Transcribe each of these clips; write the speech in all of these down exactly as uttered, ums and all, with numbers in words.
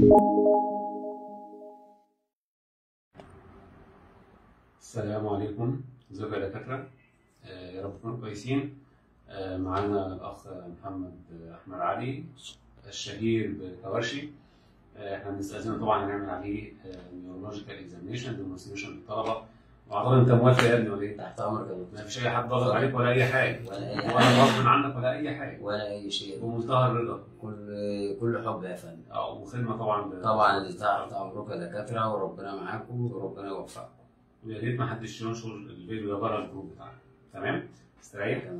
السلام عليكم، ازيكم يا دكاترة؟ آه يا رب تكونوا كويسين. آه معانا الأخ محمد أحمد علي الشهير بكوارشي. آه احنا بنستأذنه طبعا هنعمل عليه نيورولوجيكال اكزامينشن ديمونستريشن للطلبة. وأعتقد أنت موافق يا ابني ولا إيه؟ تحت امرك يا دكتور. ما فيش أي حد ضغط عليك ولا أي حاجة ولا اي ولا حاجه غصب عنك ولا أي حاجة ولا اي شيء، بمنتهى الرضا. كل كل حب يا فندم. اه وخدمة طبعا ب... طبعا تحت امرك يا دكاتره، وربنا معاكم وربنا يوفقكم. ويا ريت ما حدش ينشر الفيديو ده بره الجروب بتاعنا. تمام؟ استريح؟ تمام.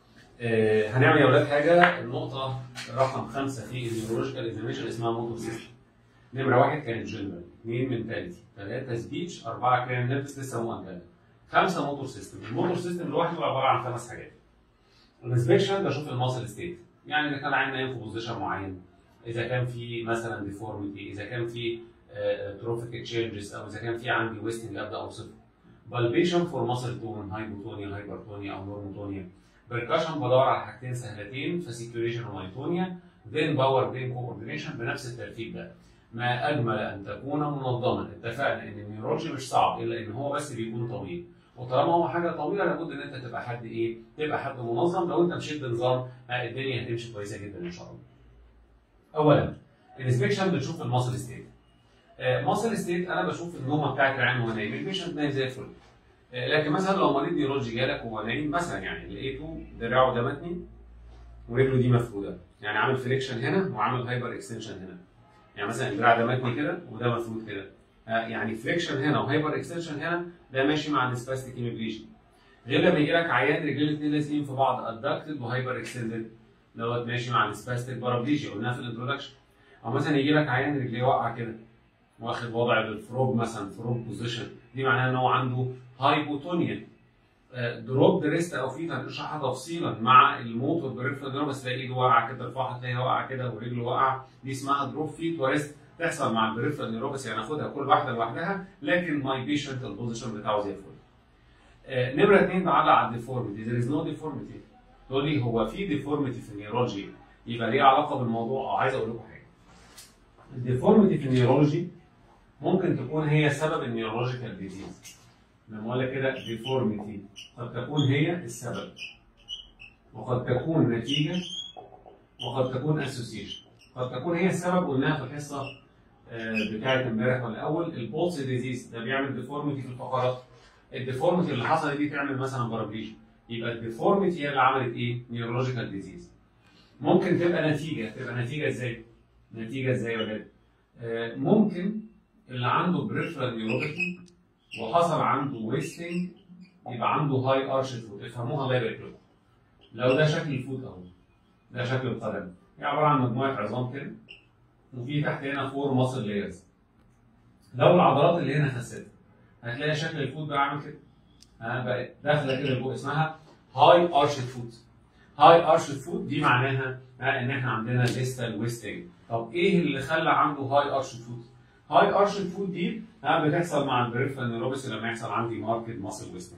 آه هنعمل يا ولاد حاجه. النقطه رقم خمسه في النيورولوجيكال اكزامينشن اسمها موتور سيستم. نمره واحد كانت جنرال، اثنين منتاليتي، ثلاثه سبيتش، اربعه كلام نيرفس لسه مؤجله، خمسه موتور سيستم. الموتور سيستم لوحده عباره عن خمس حاجات. الانسبكشن بشوف الماسل ستيت، يعني اذا كان عين نايم في بوزيشن معين، اذا كان في مثلا ديفورميتي، اذا كان في تروفيك تشينجز، او اذا كان في عندي ويستنج ابدا اوصفه. بالبيشن فور ماسل تون، هايبوتونيا، هايبرتونيا او نورموتونيا. بركاشن بدور على حاجتين سهلتين، فاسيكيوليشن ومايتونيا. ذين باور ذين كوردينيشن بنفس الترتيب ده. ما اجمل ان تكون منظما. اتفقنا ان النيورولوجي مش صعب الا ان هو بس بيكون طويل، وطالما هو حاجه طويله لابد ان انت تبقى حد ايه؟ تبقى حد منظم. لو انت مشيت بنظام الدنيا هتمشي كويسه جدا ان شاء الله. اولا الانسبكشن بنشوف الماسل ستيت. ماسل ستيت انا بشوف النومه بتاعت العين وهو نايم، البيشنت نايم زي الفل. لكن مثلا لو مريض نيورولوجي جالك وهو نايم مثلا، يعني لقيته دراعه ده متني ورجله دي مفروده، يعني عامل فليكشن هنا وعامل هايبر اكستنشن هنا. يعني مثلا الدراع ده متني كده وده مفرود كده، يعني فليكشن هنا وهايبر اكستنشن هنا، ده ماشي مع السباستيك هيميبليجيا. غير لما يجي لك عيان رجلين الاثنين لازقين في بعض ادكتد وهايبر اكستندد، دوت ماشي مع السباستيك بارابليجيا قلناها في الانترودكشن. او مثلا يجي لك عيان رجليه واقعه كده واخد وضع الفروج مثلا، فروج بوزيشن، دي معناها ان هو عنده هايبوتونيا. دروب ريست او فيت هنشرحها تفصيلا مع الموتور بريفرال نيرف، بس تلاقي ايده واقعه كده، رفعها تلاقيها واقعه كده ورجله واقعه، دي اسمها دروب فيت وريست، تحصل مع البريفرال نيرف، يعني ناخدها كل واحده لوحدها، لكن ماي بيشنت البوزيشن بتاعه زي الفل. آه نمره اثنين بعلق على الديفورميتي، ذير از نو ديفورميتي. تقول لي هو في ديفورميتي في النيورولوجي يبقى ليه علاقه بالموضوع؟ اه عايز اقول لكم حاجه. الديفورميتي في النيورولوجي ممكن تكون هي سبب النيورولوجيكال ديزيز. لما اقول لك كده ديفورميتي قد تكون هي السبب، وقد تكون نتيجه، وقد تكون اسوسيشن. قد تكون هي السبب، قلناها في الحصه بتاعت امبارح ولا اول، البولس ديزيز ده بيعمل ديفورميتي في الفقرات. الديفورميتي اللي حصلت دي تعمل مثلا بارابليجيا، يبقى الديفورميتي هي اللي عملت ايه؟ نيورولوجيكال ديزيز. ممكن تبقى نتيجه، تبقى نتيجه ازاي؟ نتيجه ازاي يا ولاد؟ آه ممكن اللي عنده بريفرال نيوروباثي وحصل عنده ويستنج يبقى عنده هاي ارش فوت. افهموها الله يبارك لكم. لو ده شكل الفوت اهو، ده شكل القدم، هي عباره عن مجموعه عظام كده، وفي تحت هنا فور ماسل لايرز. لو العضلات اللي هنا خست هتلاقي شكل الفوت بقى عامل كده، ها بقت داخله كده لفوق، اسمها هاي ارش فوت. هاي ارش فوت دي معناها ان احنا عندنا ديستال ويستنج. طب ايه اللي خلى عنده هاي ارش فوت؟ هاي ارش فوت دي بتحصل مع البريفرال نيوروباثي لما يحصل عندي ماركت ماسل ويستنج.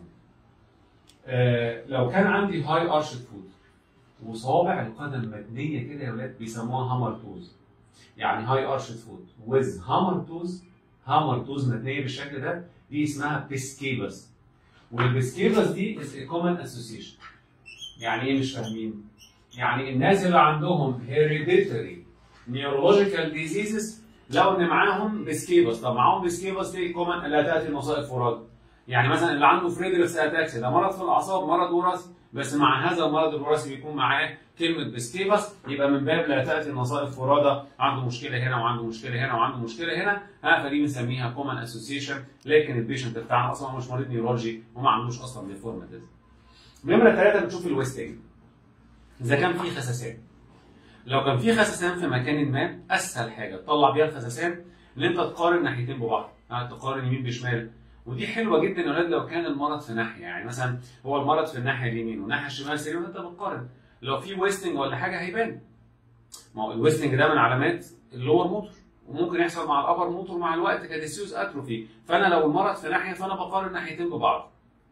آه لو كان عندي هاي ارش فوت وصوابع القدم متنيه كده يا ولاد بيسموها هامر توز. يعني هاي ارش فوت ويز هامر توز، هامر توز متنيه بالشكل ده، دي اسمها بيسكيبس. والبيسكيبس دي از كومن اسوسيشن. يعني ايه مش فاهمين؟ يعني الناس اللي عندهم هيريديتري نيورولوجيكال ديزيزز لو ان معاهم بيسكيبس. طب معاهم بيسكيبس دي كومن لا تاتي النصائح فراد. يعني مثلا اللي عنده فريدريكس اتاكسي ده مرض في الاعصاب، مرض وراثي، بس مع هذا المرض الوراثي بيكون معاه كلمه بيسكيبس، يبقى من باب لا تاتي النصائح فرادى، عنده مشكله هنا وعنده مشكله هنا وعنده مشكله هنا، ها فدي بنسميها كومن اسوسيشن. لكن البيشنت بتاعنا اصلا مش مريض نيورولوجي وما عندوش اصلا ديفورميتيز. نمره ثلاثه بنشوف الويستنج. اذا كان في خسسان، لو كان في خسسان في مكان ما، اسهل حاجه تطلع بيها الخسسان ان انت تقارن ناحيتين ببعض، يعني تقارن يمين بشمال. ودي حلوه جدا يا اولاد لو كان المرض في ناحيه، يعني مثلا هو المرض في الناحيه اليمين والناحيه الشمال سليم، انت بتقارن. لو في ويستنج ولا حاجه هيبان. ما هو الويستنج ده من علامات اللور موتور، وممكن يحصل مع الابر موتور مع الوقت كديسيوز اتروفي. فانا لو المرض في ناحيه فانا بقارن ناحيتين ببعض.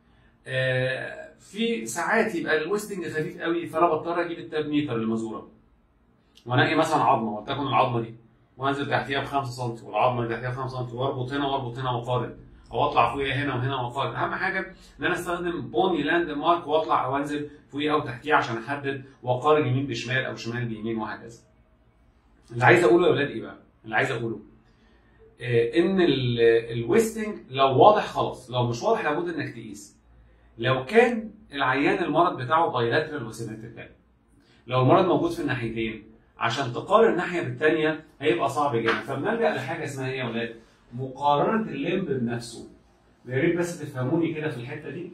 آه في ساعات يبقى الويستنج خفيف قوي، فانا بضطر اجيب التاب ميتر المزوره وانقي مثلا عظمه، ولتكن العظمه دي وانزل تحتيها ب خمسة سم، والعظمه اللي تحتيها ب خمسة سم، واربط هنا واربط هنا واقارن، او اطلع فوقيها هنا وهنا واقارن. اهم حاجه ان انا استخدم بوني لاند مارك واطلع او انزل فوقيها او تحتيها عشان احدد واقارن يمين بشمال او شمال بيمين وهكذا. اللي عايز اقوله يا ولاد ايه بقى؟ اللي عايز اقوله آه ان الويستنج لو واضح خلاص، لو مش واضح لابد انك تقيس. لو كان العيان المرض بتاعه بايلاترال وسيمتريكال، لو المرض موجود في الناحيتين، عشان تقارن ناحيه بالثانيه هيبقى صعب جدا، فبنلجا لحاجه اسمها ايه يا ولاد؟ مقارنه الليمب بنفسه. يا ريت بس تفهموني كده في الحته دي.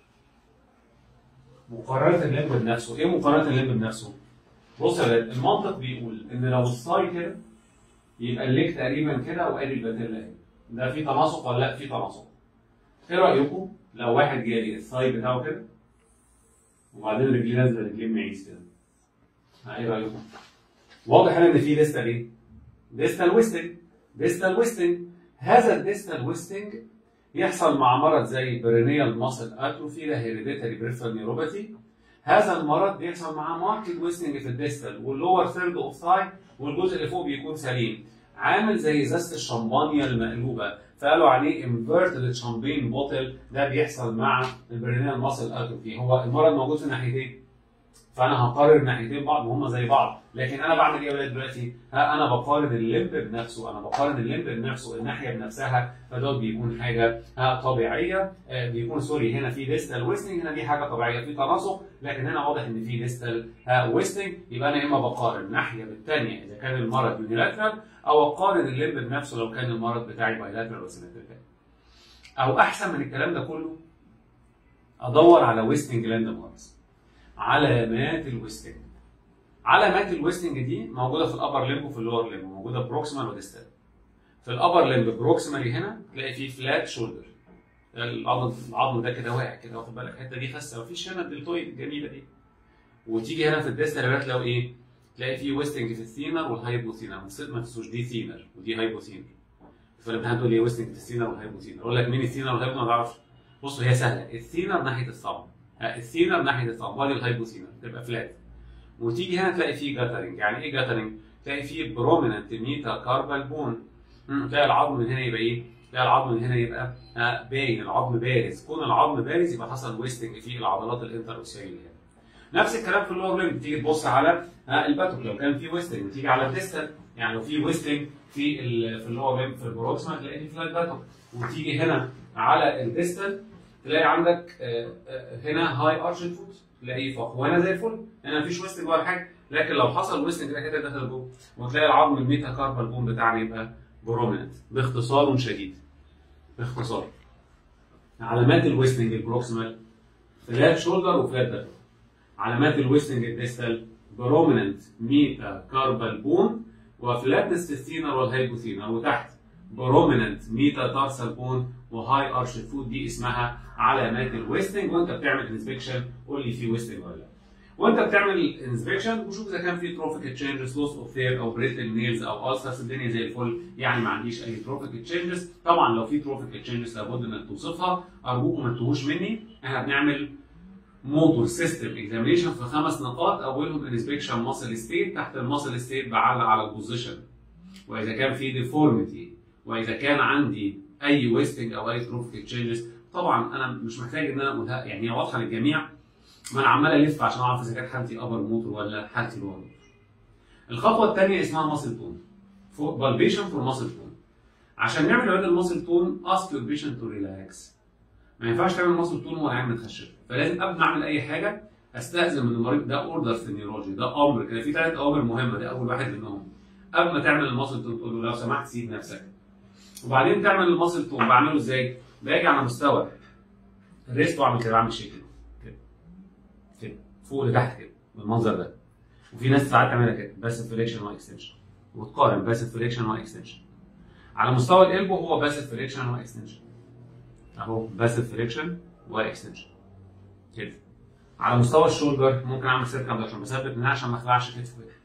مقارنه الليمب بنفسه، ايه مقارنه الليمب بنفسه؟ بص يا ولاد، المنطق بيقول ان لو الساي كده يبقى الليك تقريبا كده وادي الباتيلا اهي. ده في تناسق ولا لا؟ في تناسق. ايه رايكم لو واحد جالي الساي بتاعه كده وبعدين رجليه نازله رجلين معيز كده؟ ايه رايكم؟ واضح هنا ان في ديستال ايه؟ ديستال ويستنج. ديستال ويستنج، هذا الديستال ويستنج يحصل مع مرض زي برينيال ماسل اتروفي، ده هيريديتري بريفرال نيوروباثي. هذا المرض بيحصل معاه ماركت ويستنج في الديستال واللور ثيرد اوف ثاي، والجزء اللي فوق بيكون سليم، عامل زي ازازه الشمبانيا المقلوبه، فقالوا عليه انفيرتد شامبين بوتل. ده بيحصل مع البرينيال ماسل اتروفي. هو المرض موجود في الناحيتين، فانا هقارن ناحيتين بعض وهم زي بعض، لكن انا بعمل ايه يا ولاد دلوقتي؟ ها انا بقارن الليمب بنفسه، انا بقارن الليمب بنفسه، الناحيه بنفسها، فده بيكون حاجه ها طبيعيه. آه بيكون سوري هنا في ديستال ويستنج، هنا دي حاجه طبيعيه في تناسق، لكن هنا واضح ان في ديستال ها ويستنج. يبقى انا اما بقارن ناحيه بالثانيه اذا كان المرض يونيلاترال، او اقارن الليمب بنفسه لو كان المرض بتاعي بايلاترال وسيمتريكال. او احسن من الكلام ده كله، ادور على ويستنج لاند ماركس، علامات الويستنج. علامات الويستنج دي موجوده في الابر ليمب وفي اللور ليمب، موجوده بروكسيمال وديستال. في الابر ليمب بروكسيمالي هنا تلاقي فيه فلات شولدر، العظم العظم ده كده واقع كده، واخد بالك الحته دي خاسه، مفيش هنا الدلتويد الجميله دي. وتيجي هنا في الديستال تلاقي ايه؟ تلاقي فيه ويستنج في الثينر والهايبوثينر، ما تنسوش دي ثينر ودي هايبوثينر. فالامتحان تقول لي ويستنج في الثينر والهايبوثينر، اقول لك مين الثينر والهايبوثينر؟ ما تعرفش. بصوا هي سهله، الثينر ناحيه الصبع، الثينر ناحيه الصبع، وادي الهايبوثينر تبقى فلات. وتيجي هنا تلاقي فيه جاترنج. يعني ايه جاترنج؟ تلاقي فيه بروميننت ميتا كاربال بون. تلاقي العظم من هنا يبقى ايه؟ تلاقي العظم من هنا يبقى آه باين، العظم بارز. كون العظم بارز يبقى حصل ويستنج في العضلات الانتروسيلولار. نفس الكلام في اللور ليمب، تيجي تبص على آه الباتوك لو كان في ويستنج، وتيجي على الديستال، يعني لو في ويستنج في في اللور ليمب في البروكسما تلاقي في فلات باتوك. وتيجي هنا على الديستال تلاقي عندك آه آه هنا هاي ارشد فوت، تلاقيه فوق، وهنا زي الفل، هنا مفيش ويستنج ولا حاجه. لكن لو حصل ويستنج كده كده دخل جوه، وتلاقي العظم الميتا كاربال بون بتاعنا يبقى بروميننت. باختصار شديد، باختصار علامات الويستنج البروكسيمال فلات شولدر وفلات باتوك. علامات الويستنج الديستال بروميننت ميتا كاربال بون وفلاتنس في الثينر والهايبوثينر، وتحت بروميننت ميتا تارسال بون وهاي ارشد فوت. دي اسمها علامات الويستنج. وانت بتعمل انسبكشن قول لي في ويستنج ولا لا. وانت بتعمل انسبكشن وشوف اذا كان في تروفيك تشينجز، لوس اوف ثير او بريتل نيلز او السرز، الدنيا زي الفل، يعني ما عنديش اي تروفيك تشينجز. طبعا لو في تروفيك تشينجز لابد انك توصفها، ارجوكم ما تتوهوش مني. احنا بنعمل موتور سيستم اكزامينيشن في خمس نقاط، اولهم انسبكشن ماسل ستيت. تحت الماسل ستيت بعلق على البوزيشن، واذا كان في ديفورميتي، واذا كان عندي اي ويستنج او اي تروفيك تشينجز. طبعا انا مش محتاج ان انا اقولها، يعني هي واضحه للجميع، ما انا عمال الف عشان اعرف اذا كانت حالتي ابر موتور ولا حالتي لور موتور. الخطوه الثانيه اسمها ماسل تون، بالبيشن فور ماسل تون. عشان نعمل علاج الماسل تون اسك يور بيشنت تو ريلاكس. ما ينفعش تعمل ماسل تون وهو عين متخشب، فلازم قبل ما اعمل اي حاجه استاذن من المريض. ده اوردر في النيورولوجي، ده امر كده، في ثلاث اوامر مهمه، ده اول واحد منهم. قبل ما تعمل الماسل تون تقول له لو سمحت سيب نفسك. وبعدين تعمل الماسل تون. بعمله ازاي؟ باجي على مستوى الريست واعمل كده، بعمل شيك كده كده فوق لتحت كده بالمنظر ده. وفي ناس ساعات تعملها كده باسف فليكشن واكستنشن، وتقارن باسف فليكشن واكستنشن. على مستوى القلب هو باسف فليكشن واكستنشن اهو، باسف فليكشن واكستنشن كده. على مستوى الشولدر ممكن اعمل سيركمدكشن، بثبت منها عشان ما اخلعش كتفه كده.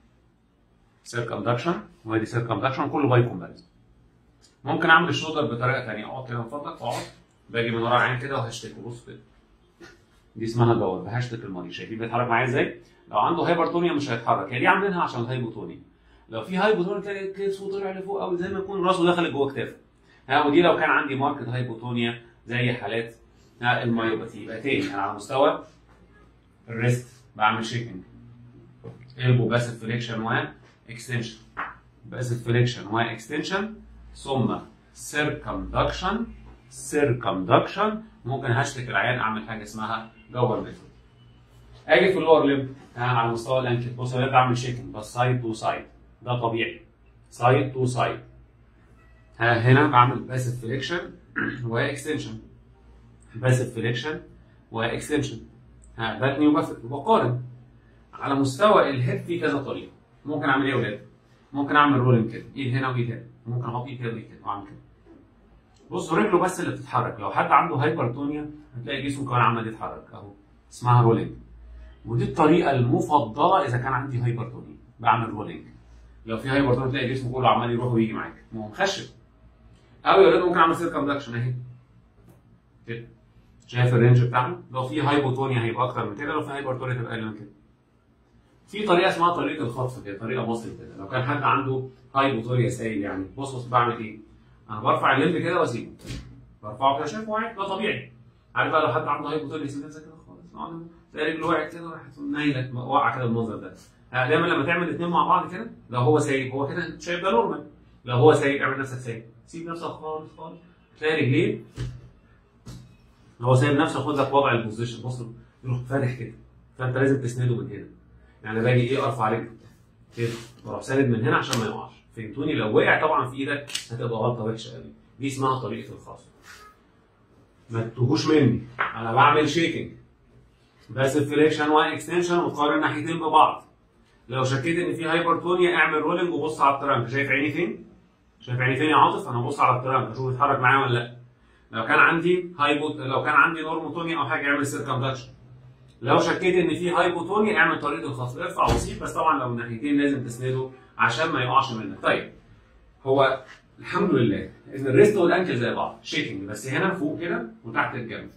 سيركمدكشن وادي سيركمدكشن كله باي كومباريزون. ممكن اعمل الشولدر بطريقه ثانيه، اقعد كده من فضلك، اقعد باجي من ورا العين كده وهشتك، بص كده. دي اسمها دور، بهشتك المريض. شايفين بيتحرك معايا ازاي؟ لو عنده هايبرتونيا مش هيتحرك، هي دي عاملينها عشان الهايبوتونيا. لو في هايبوتونيا تلاقي كتفه طلع لفوق قوي زي ما يكون راسه دخلت جوه كتافه. ها ودي لو كان عندي ماركت هايبوتونيا زي حالات المايوباثي. يبقى تاني انا على مستوى الريست بعمل شيكنج، البو باسيف فليكشن واكستنشن، باسيف فليكشن واكستنشن، ثم سيركمدكشن سيركمدكشن. ممكن هشتك العيان اعمل حاجه اسمها جوهر ميثود. اجي في اللور ليمب على مستوى الانكل، بص انا بعمل شيكنج بس سايد تو سايد، ده طبيعي، سايد تو سايد. هنا بعمل باسيف فليكشن واكستنشن، باسيف فليكشن واكستنشن، باتني وبقارن. على مستوى الهيد في كذا طريقه، ممكن اعمل ايه يا ولاد؟ ممكن اعمل رولينج كده، ايد هنا وايد هنا، ممكن احط ايد كده وايد كده واعمل كده. بصوا رجله بس اللي بتتحرك، لو حد عنده هايبرتونيا هتلاقي جسمه كمان عمال يتحرك اهو، اسمها رولينج. ودي الطريقه المفضله اذا كان عندي هايبرتونيا، بعمل رولينج. لو في هايبرتونيا تلاقي جسمه كله عمال يروح ويجي معاك، ما هو مخشب. او يا ولاد ممكن اعمل سيركمدكشن اهي كده، شايف الرينج بتاعنا؟ لو في هايبوتونيا هيبقى اكتر من كده، لو في هايبرتونيا تبقى اقل من كده. في طريقه اسمها طريقه الخطف كده، طريقه بسيطه كده، لو كان حد عنده هايبوتونيا سائل يعني، بص بص بعمل ايه؟ انا برفع الليمب كده واسيبه، برفعه كده شايفه واعي، ده طبيعي. عارف بقى لو حد عنده هايبوتونيا يسيب نفسك كده خالص، تلاقي رجله وقعت كده وراحت نايله واقعه كده بالمنظر ده. دايما لما تعمل الاثنين مع بعض كده، لو هو سايب هو كده انت شايف ده نورمال، لو هو سايب اعمل نفسك سايب، سيب نفسك خالص خالص، تلاقي رجليه هو سايب نفسه، خد لك وضع البوزيشن، بص يروح فاتح كده، فانت لازم تسنده من هنا. يعني باجي ايه ارفع رجله كده واروح ساند من هنا عشان ما يقعش، فهمتوني؟ لو وقع طبعا في ايدك هتبقى غلطه وحشه قوي، دي اسمها طريقه الخطف. ما تتوهوش مني، انا بعمل شيكنج باسيف فليكشن واكستنشن وقارن ناحيتين ببعض. لو شكيت ان في هايبرتونيا اعمل رولينج وبص على الترانك، شايف عيني فين؟ شايف عيني فين يا عاطف؟ انا ببص على الترانك اشوف يتحرك معايا ولا لا. لو كان عندي هايبوت لو كان عندي نورموتونيا او حاجه اعمل سيركمدكشن. لو شكيت ان في هايبوتونيا اعمل طريقه الخطف، ارفع وسيب، بس طبعا لو الناحيتين لازم تسنده عشان ما يقعش منك. طيب هو الحمد لله ان الريست والانكل زي بعض شيكنج، بس هنا فوق كده وتحت الجنب.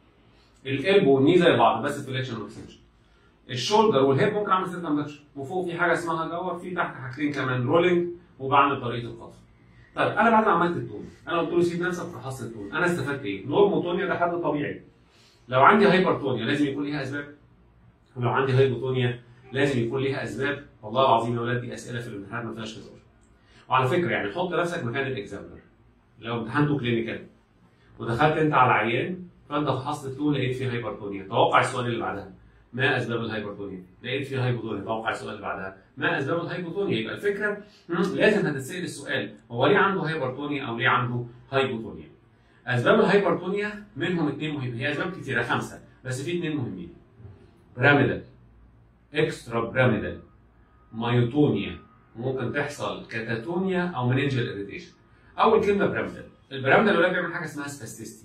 القلب والني زي بعض بس فليكشن واكستنشن. الشولدر والهيب ممكن اعمل سيركمدكشن، وفوق في حاجه اسمها جور، في تحت حاجتين كمان رولينج، وبعمل طريقه الخطف. طيب انا بعد ما عملت التون، انا قلت له سيب نفسك في حص التون، انا استفدت ايه؟ نورموتونيا ده حد طبيعي. لو عندي هايبرتونيا لازم يكون ليها اسباب، ولو عندي هايبوتونيا لازم يكون ليها اسباب. والله العظيم يا ولاد دي اسئله في الامتحان ما فيهاش هزار. وعلى فكره يعني حط نفسك مكان الاكزامبلر، لو امتحنته كلينيكال ودخلت انت على العيان فانت فحصت التون لقيت فيه هايبرتونيا، توقع السؤال اللي بعدها ما اسباب الهايبرتونيا؟ لقيت فيه هايبوتونيا، توقع السؤال اللي بعدها ما اسباب الهايبوتونيا؟ يبقى الفكره لازم هتتسال السؤال هو ليه عنده هايبرتونيا او ليه عنده هايبوتونيا؟ اسباب الهايبرتونيا منهم اثنين مهمين، هي اسباب كثيره خمسه بس في اثنين مهمين. براميدال، اكسترا براميدال، مايوتونيا، ممكن تحصل كاتاتونيا او مننجل اريتيشن. اول كلمه براميدال، البراميدال ولا بيعمل حاجه اسمها سباستيستي،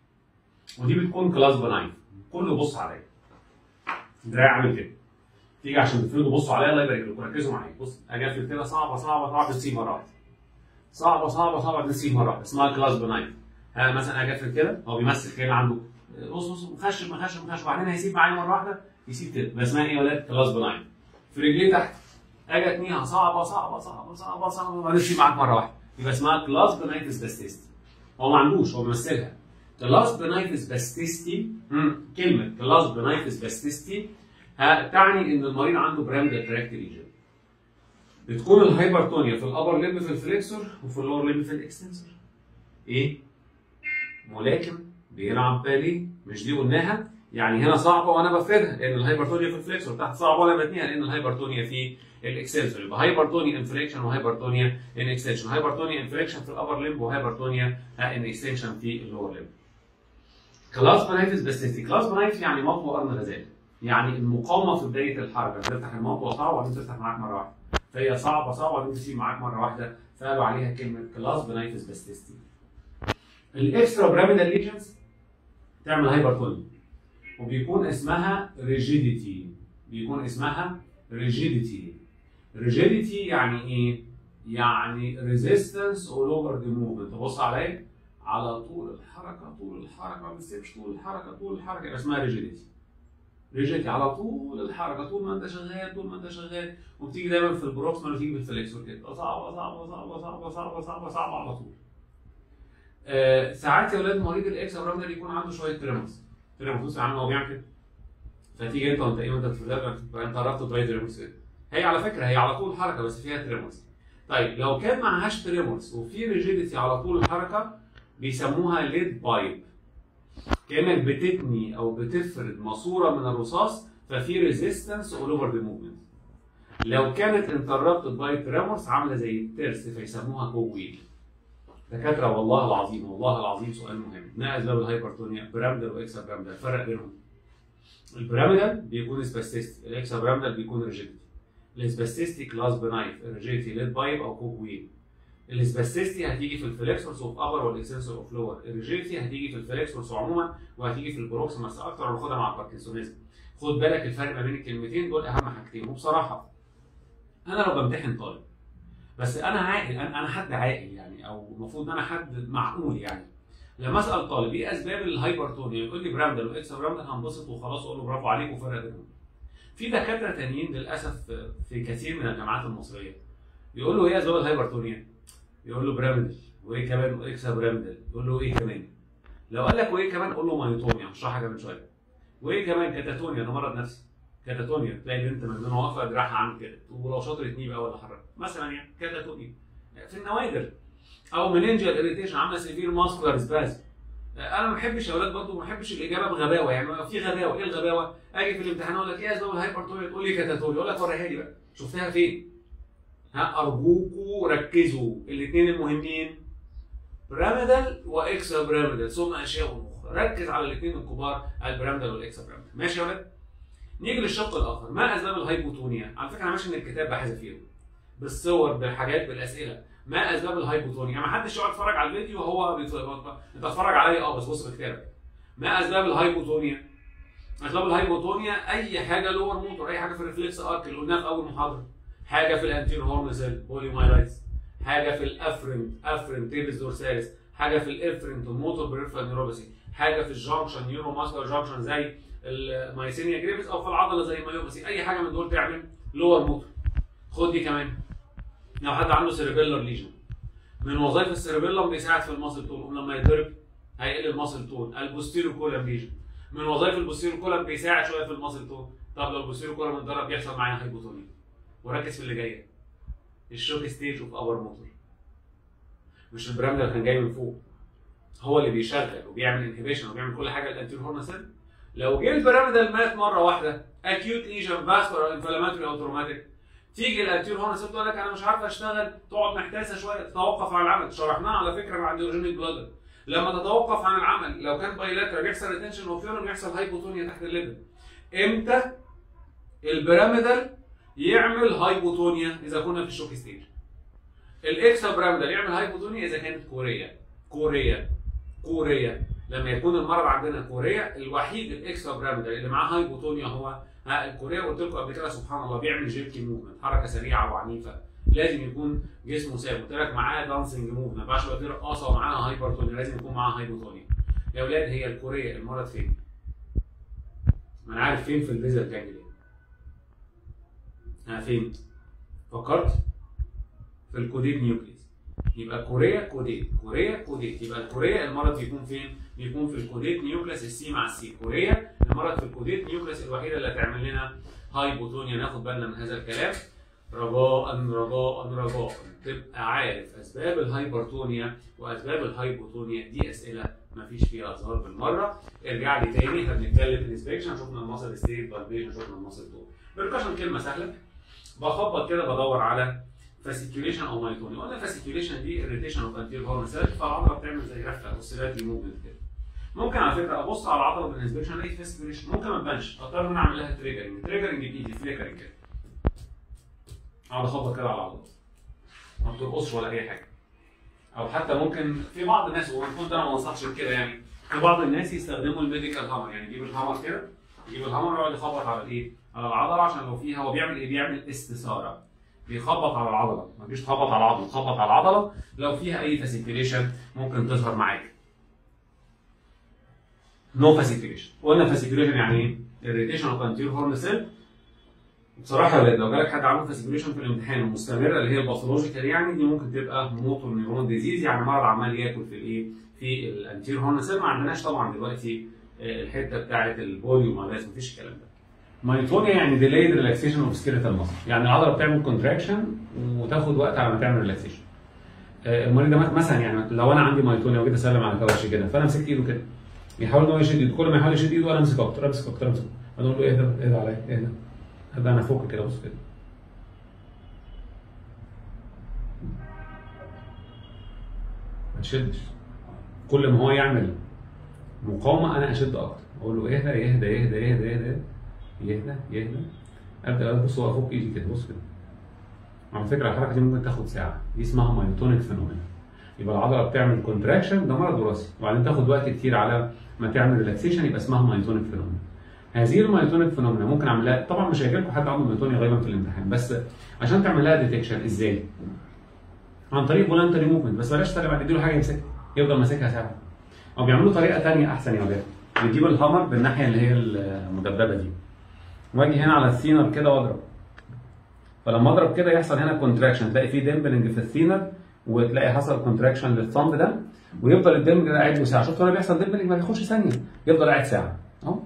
ودي بتكون كلاس بناين. كله بص عليا، دراعي عامل كده، تيجي عشان تفردوا بصوا عليا الله يبارك لكم، ركزوا معايا. بص اجي اقفل كده صعبه صعبه صعبه تسيب مره واحده، صعبه صعبه صعبه تسيب مره واحده، اسمها كلاس بناين. ها مثلا اجي اقفل كده، هو بيمثل كده عنده بص بص مخشب مخشب مخشب، وبعدين هيسيب معايا مره واحده يسيب كده، بس اسمها ايه يا ولاد؟ كلاس بناين. في رجليه تحت اجي اتنيها صعبه صعبه صعبه صعبه صعبه وبعدين يسيب معاك مره واحده، يبقى اسمها كلاس بناين سباستيستي. هو ما عندوش، هو بيمثلها. كلاس بناين سباستيستي، كلمه كلاس بناين سباستيستي تعني ان المريض عنده براميدال تراكت ريجن. بتكون الهايبرتونيا في الابر ليمب في الفليكسور وفي اللور ليمب في الاكستنسور. ايه؟ ملاكم بيلعب باليه، مش دي قلناها؟ يعني هنا صعبه وانا بفردها لان الهايبرتونيا في الفليكسور، تحت صعبه وانا بتنيها لان الهايبرتونيا في الاكستنسور. يبقى هايبرتونيا انفليكشن وهايبرتونيا ان اكستنشن، هايبرتونيا انفليكشن في الابر ليمب وهايبرتونيا ان اكستنشن في اللور ليمب. كلاس بنايتس بس كلاس بنايتس يعني مطوى قرن غزال، يعني المقاومه في بدايه الحركه، بتفتح المطوه صعبه وبعدين تفتح معاك مره واحده، فهي صعبه صعبه وبعدين تسيب معاك مره واحده، فقالوا عليها كلمه كلاس بنايتس باستيستي. الاكسترا براميدال ليجنز تعمل هايبرتونيا وبيكون اسمها ريجيديتي، بيكون اسمها ريجيديتي. ريجيديتي يعني ايه؟ يعني ريزيستنس اول اوفر ذا موفمنت، تبص عليا على طول الحركه طول الحركه ما بتسيبش طول الحركه طول الحركه، يبقى اسمها ريجيديتي. ريجيديتي على طول الحركه، طول ما انت شغال طول ما انت شغال، وبتيجي دايما في البروكسيمال وتيجي بالفليكسور كده، صعبه صعبه صعبه صعبه صعبه صعبه صعبه على طول. آه ساعات يا ولاد مريض الاكس ابرامنال يكون عنده شويه تريموس، تريموس عامل هو بيعمل كده، فتيجي انت وانت ايه وانت بتتدرب انت قربت تراي تريموس كده، هي على فكره هي على طول حركه بس فيها تريموس. طيب لو كان معهاش تريموس وفي ريجيديتي على طول الحركه بيسموها ليد بايب، كانك بتتني او بتفرد ماسوره من الرصاص ففي ريزيستنس اول اوفر ذا موفمنت. لو كانت انتربتد باي تريمورس عامله زي الترس فيسموها كويل. دكاتره والله العظيم والله العظيم سؤال مهم، ما اسباب الهايبرتونيا؟ بيراميدال واكسا بيراميدال، الفرق بينهم البيراميدال بيكون سباستيستي، الاكسا بيراميدال بيكون ريجيديتي. السباستيستي كلاس بنايف، الريجيديتي ليد بايب او كوكويل. السباستيستي هتيجي في الفليكسورس اوف ابر والاكسنسور اوف لور، الريجيديتي هتيجي في الفليكسورس عموما وهتيجي في البروكسيماس اكتر، وناخدها مع الباركنسونيزم. خد بالك الفرق ما بين الكلمتين دول اهم حاجتين. وبصراحه انا لو بمتحن طالب بس انا عاقل، انا انا حد عاقل يعني، او المفروض ان انا حد معقول يعني، لما اسال طالب ايه اسباب الهايبرتونيا يقول لي بيراميدال واكسا بيراميدال هنبسط وخلاص اقول له برافو عليك وفرق بينهم. في دكاتره تانيين للاسف في كثير من الجامعات المصريه يقول له ايه اسباب الهايبرتونيا؟ يقول له بيراميدال وايه كمان واكسا بيراميدال، يقول له ايه كمان؟ لو قال لك وايه كمان قول له مايوتونيا، هشرحها كمان شويه. وايه كمان؟ كاتاتونيا، ده مرض نفسي. كاتاتونيا تلاقي بنت مجنونه واقفه دراعها عامل كده ولو شاطر تنيب او ولا حركه مثلا، يعني كاتاتونيا في النوادر. او مننجال اريتيشن عامله سيفير ماسكولار سبازم. انا ما بحبش يا اولاد برضه ما بحبش الاجابه بغباوه، يعني في غباوه. ايه الغباوه؟ اجي في الامتحان اقول لك ايه اسباب الهايبرتونيا تقول لي كاتاتونيا، اقول لك وريها لي بقى شفتها فين؟ ها ارجوكوا ركزوا الاثنين المهمين بيراميدال واكسا بيراميدال ثم اشياء اخرى، ركز على الاثنين الكبار البيراميدال والاكسا بيراميدال. ماشي يا ولاد؟ نيجي للشق الاخر، ما اسباب الهايبوتونيا؟ على فكره انا ماشي من الكتاب بحذف فيهم بالصور بالحاجات بالاسئله. ما اسباب الهايبوتونيا؟ ما حدش يقعد يتفرج على الفيديو وهو بيتفرج، انت اتفرج عليا اه بس بص في كتابك. ما اسباب الهايبوتونيا؟ اسباب الهايبوتونيا اي حاجه لور موتور، اي حاجه في الريفلكس ارك اللي قلناها في اول محاضره، حاجه في الانتيرو هورن سيل بوليومايلايتس، حاجه في الافرنت افرنت تيبس دورساليس، حاجه في الافرنت الموتور بريفرال نيوروباثي، حاجه في الجانكشن نيورو ماسكولار جانكشن زي المايسينيا جريفيس، او في العضله زي المايوباثي. اي حاجه من دول تعمل لور موتور. خد دي كمان، لو حد عنده سيريبيلر ليجن من وظائف السيريبيلم بيساعد في الماسل تون، لما يتضرب هيقل الماسل تون. البوستيريو كولم ليجن من وظائف البوستيريو كولم بيساعد شويه في الماسل تون. طب لو البوستيريو كولم اتضرب بيحصل معانا هايبوتونيا. وركز في اللي جايه، الشوك ستيج اوف اور موتور. مش البيراميدال كان جاي من فوق هو اللي بيشغل وبيعمل انهبيشن وبيعمل كل حاجه الانتيرو هورن سيل. لو جه البيراميدال مات مره واحده اكيوت ليجن فاسكولار انفلاماتوري او تروماتيك، تيجي الانتيرو هورن سيل تقول لك انا مش عارفه اشتغل، تقعد محتاسه شويه، تتوقف عن العمل. شرحناها على فكره مع الديورجينيك بلادر، لما تتوقف عن العمل لو كان بايلاترال بيحصل ريتنشن وفيورن بيحصل هايبوتونيا تحت الليفل. امتى البيراميدال يعمل هايبوتونيا؟ اذا كنا في الشوك ستيج. الاكسا بيراميدال يعمل هايبوتونيا اذا كانت كوريه كوريه كوريه لما يكون المرض عندنا كوريه. الوحيد الاكسا بيراميدال اللي معاه هايبوتونيا هو ها الكوريه. قلت لكم قبل كده سبحان الله بيعمل جيركي موفمنت، حركه سريعه وعنيفه، لازم يكون جسمه ثابت. قلت لك معاه دانسنج موف، ما ينفعش يبقى رقاصه ومعاها هايبرتونيا، لازم يكون معاها هايبوتونيا. يا اولاد هي الكوريه المرض فين؟ ما انا عارف فين، في البيزل جانجليا. ها فين؟ فكرت؟ في الكوديت نيوكليس. يبقى كوريا كوديت كوريا كوديت، يبقى الكوريا المرض بيكون فين؟ بيكون في الكوديت نيوكليس السي مع السي. كوريا المرض في الكوديت نيوكليس الوحيده اللي هتعمل لنا هايبوتونيا. ناخد بالنا من هذا الكلام رجاء رجاء رجاء تبقى عارف اسباب الهايبرتونيا واسباب الهايبوتونيا. دي اسئله مفيش فيها هزار بالمره. ارجع لي تاني، احنا بنتكلم في الانسبكشن، شفنا الماسل ستيت بالبيشن، شفنا الماسل تون. بركشن كلمه سهله، بخبط كده بدور على فاسيكيوليشن او مايتونيا. قلنا فاسيكيوليشن دي اريتيشن اوف انتيريور هورن سيل، فالعضله بتعمل زي رفه اوسيلاتري موفمنت كده. ممكن على فكره ابص على العضله بالانسبكشن الاقي فاسيكيوليشن، ممكن ما تبانش، اضطر ان انا اعمل لها تريجرنج، تريجرنج بايدي فليكرنج كده. اقعد اخبط كده على العضله ما بترقصش ولا اي حاجه. او حتى ممكن في بعض الناس، وكنت انا ما انصحش بكده يعني، في بعض الناس يستخدموا الميديكال هامر، يعني يجيب الهامر كده، يجيب الهامر ويقعد يخبط على الايه؟ على العضله، عشان لو فيها هو بيعمل ايه؟ بيعمل استثاره، بيخبط على العضله، ما تجيش تخبط على العضله، تخبط على العضله لو فيها اي فاسيكيوليشن ممكن تظهر معاك. نو فاسيكيوليشن. قلنا فاسيكيوليشن يعني ايه؟ الريتيشن اوف انتيريور هورن سيل. بصراحه يا ولاد لو جالك حد عامل فاسيكوليشن في الامتحان ومستمره اللي هي الباثولوجيكال يعني دي ممكن تبقى موتور نيورون ديزيز، يعني مرض عمال ياكل في الايه؟ في الانتيريور هورن سيل. ما عندناش طبعا دلوقتي الحته بتاعه البوليو مالاس، مفيش الكلام ده. مايتونيا يعني ديلايد ريلاكسيشن اوف سكيلتال ماسل، يعني العضله بتعمل كونتراكشن وتاخد وقت على ما تعمل ريلاكسيشن. المريض ده مثلا يعني لو انا عندي مايتونيا وجيت اسلم على كوتش كده فانا مسكت ايده كده يحاول ان هو يشد ايده، كل ما يحاول يشد ايده انا امسك اكتر امسك اكتر امسك اقول له اهدى اهدى عليا اهدى اهدى انا فوق كده بص كده ما تشدش. كل ما هو يعمل مقاومه انا اشد اكتر اقول له اهدى يهدى يهدى يهدى يهدى يهدى يهدى ابدا ابص هو فوق ايدي كده بص كده. على فكره الحركه دي ممكن تاخد ساعه، دي اسمها مايتونيك فينومينا. يبقى العضله بتعمل كونتراكشن ده مرض وراثي وبعدين تاخد وقت كتير على ما تعمل ريلاكسيشن يبقى اسمها مايتونيك فينومينا. هذه المايتونيك فينومينا ممكن اعمل لها، طبعا مش هيجي لكم حد عنده مايتونيا غالبا في الامتحان، بس عشان تعمل لها ديتكشن ازاي؟ عن طريق فولنتري موفمنت، بس بلاش تتابع تديله حاجه يمسكها يفضل ماسكها ساعه. او بيعملوا طريقه ثانيه احسن يا ولاد، بتجيب الهامر بالناحيه اللي هي المدببه دي واجي هنا على الثينر كده واضرب، فلما اضرب كده يحصل هنا كونتراكشن، تلاقي في ديمبلنج في الثينر وتلاقي حصل كونتراكشن للثامب ده ويفضل الديمبلنج ده قاعد له ساعه. شفت هنا بيحصل ديمبلنج ما بياخدش ثانيه يفضل قاعد ساعه اهو.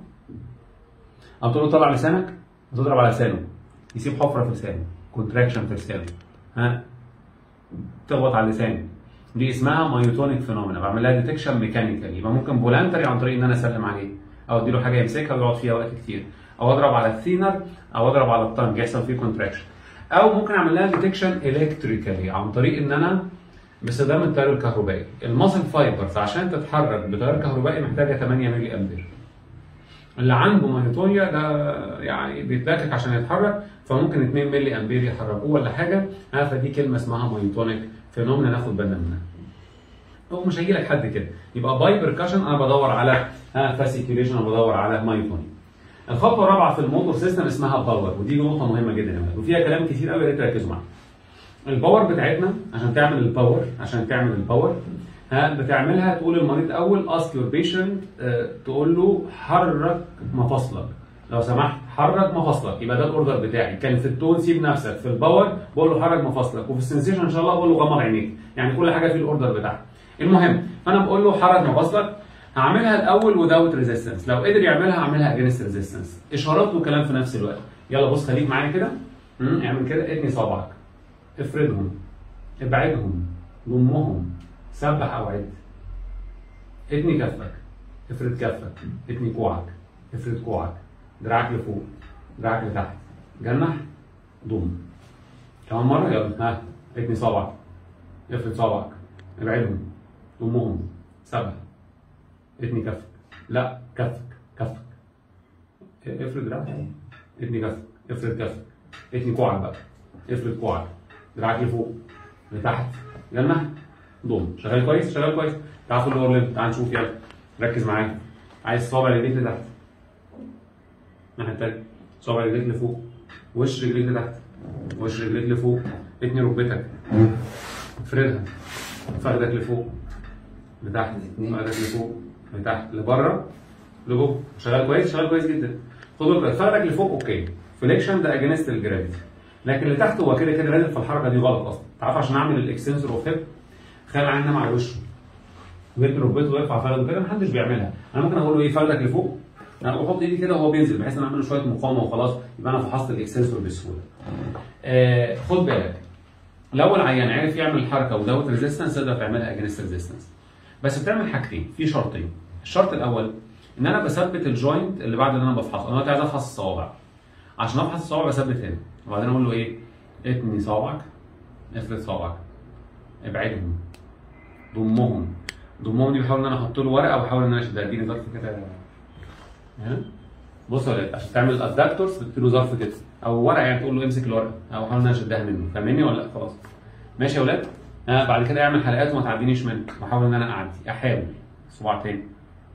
او تقول له طلع لسانك وتضرب على لسانه يسيب حفره في لسانه، كونتراكشن في لسانه، ها تخبط على اللسان، دي اسمها مايوتونيك فينومينا. بعمل لها ديتكشن ميكانيكال، يبقى ممكن فولنتري عن طريق ان انا اسلم عليه او اديله حاجه يمسكها ويقعد فيها وقت كتير، او اضرب على الثينر او اضرب على الطنج يحصل فيه كونتراكشن، او ممكن اعمل لها ديتكشن الكتريكالي عن طريق ان انا باستخدام التيار الكهربائي. الماسل فايبرز عشان تتحرك بتيار كهربائي محتاجه ثمانية ملي امبير. اللي عنده مايوتونيا ده يعني بيتلكك عشان يتحرك فممكن اتنين ملي امبير يحركوه ولا حاجه، ها فدي كلمه اسمها مايوتونيك فينومينا ناخد بالنا منها. هو مش هيجي لك حد كده، يبقى باي بركشن انا بدور على ها فاسيكيوليشن وبدور على مايوتونيا. الخطوه الرابعه في الموتور سيستم اسمها باور، ودي نقطه مهمه جدا يا ولاد وفيها كلام كتير قوي يا ريت تركزوا معايا. الباور بتاعتنا عشان تعمل الباور عشان تعمل الباور ها بتعملها تقول للمريض اول اسك يور بيشنت تقول له حرك مفاصلك لو سمحت حرك مفاصلك، يبقى ده الاوردر بتاعي. كان في التون سيب نفسك، في الباور بقول له حرك مفاصلك، وفي السنسيشن ان شاء الله بقول له غمض عينيك، يعني كل حاجه في الاوردر بتاعها. المهم فانا بقول له حرك مفاصلك، هعملها الاول وداوت ريزيستنس، لو قدر يعملها هعملها اجينست ريزيستنس، اشارات وكلام في نفس الوقت. يلا بص خليك معايا كده، اعمل كده، اتني صابعك، افردهم، ابعدهم، ضمهم، سبح او عد. اتني كفك، افرد كفك، اتني كوعك، افرد كوعك، دراعك لفوق، دراعك لتحت، جنح، ضم. كمان مره يلا، ها اتني صابعك، افرد صابعك، ابعدهم، ضمهم، سبح، اتني كفك، لا كفك كفك، افرد دراعك، اتني كفك، افرد كفك، اتني كوعك بقى، افرد كوعك، دراعك لفوق، لتحت، جنح، ضم. شغال كويس؟ شغال كويس. تعال في اللور ليمب، تعال نشوف يلا، ركز معايا. عايز صابع رجليك لتحت. الناحية التانية، صابع رجليك لفوق، وش رجليك لتحت، وش رجليك لفوق، اتني ركبتك، افردها، فخدك لفوق، لتحت، فخدك لفوق، لتحت، لبره، لجوه. شغال كويس؟ شغال كويس جدا. خد بالك فخدك لفوق اوكي، فليكشن ده اجينست الجرافيتي. لكن اللي تحت هو كده كده لازم في الحركه دي غلط اصلا. تعرف عشان اعمل الاكستنسور اوف هيب خلي العين نام على وشه ويرمي ركبته ويرفع فخده كده، محدش بيعملها. انا ممكن اقول له ايه فخدك لفوق، انا بحط ايدي كده وهو بينزل بحيث ان اعمل له شويه مقاومه وخلاص يبقى انا فحصت الاكستنسور بسهوله. آه خد بالك لو العيان عرف يعمل الحركه ودوت ريزيستنس تقدر تعملها اجينست ريزيستنس، بس بتعمل حاجتين، في شرطين. الشرط الاول ان انا بثبت الجوينت اللي بعد اللي انا بفحصه. انا دلوقتي عايز افحص الصوابع، عشان افحص الصوابع بثبت هنا وبعدين اقول له ايه؟ اتني صوابعك، افرد صوابعك، ابعدهم، ضمهم. ضمهم دي بحاول ان انا احط له ورقه وبحاول ان انا اشدها. اديني ظرف كده، ها بص يا ولاد عشان تعمل الادكتورز بتدي له ظرف كده او ورقه، يعني تقول له امسك الورقه او حاول ان انا اشدها منه. فاهمني ولا لا؟ خلاص ماشي يا ولاد. ها بعد كده اعمل حلقات وما تعدينيش منه واحاول ان انا اعدي، احاول صباع تاني.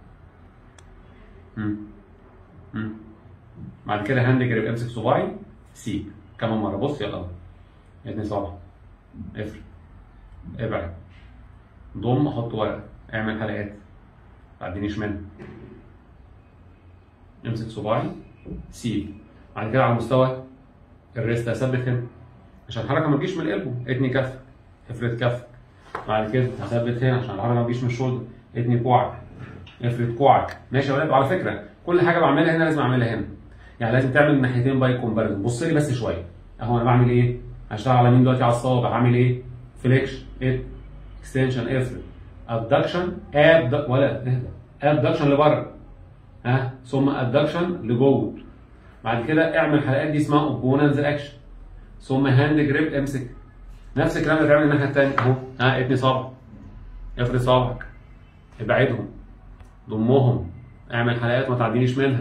امم امم بعد كده هاند جريب، امسك صباعي، سيب كمان مره. بص يلا، اتني صابع، افرد، ابعد، ضم، احط ورقه، اعمل حلقات، ما تعدينيش منه. امسك صباعي، سيب. بعد كده على مستوى الريست هثبت هنا عشان الحركه ما تجيش من القلبه، اتني كفك افرد كفك. بعد كده هثبت هنا عشان الحركه ما تجيش من الشولدر، اتني كوعك افرد كوعك. ماشي يا ولاد؟ وعلى فكره كل حاجه بعملها هنا لازم اعملها هنا، يعني لازم تعمل الناحيتين باي كومباريزون. بص لي بس شويه اهو، انا بعمل ايه؟ هشتغل على مين دلوقتي؟ على الصوابع. هعمل ايه؟ فليكشن ات اكستنشن افرد ابدكشن اب ولا اهدى ابدكشن لبره ها، ثم ابدكشن لجوه. بعد كده اعمل الحلقات دي اسمها اوبوننز اكشن، ثم هاند جريب امسك. نفس الكلام اللي بتعمل الناحيه الثانيه اهو، ها اتني صابع افرد صابعك ابعدهم ضمهم، اعمل حلقات ما تعدينيش منها.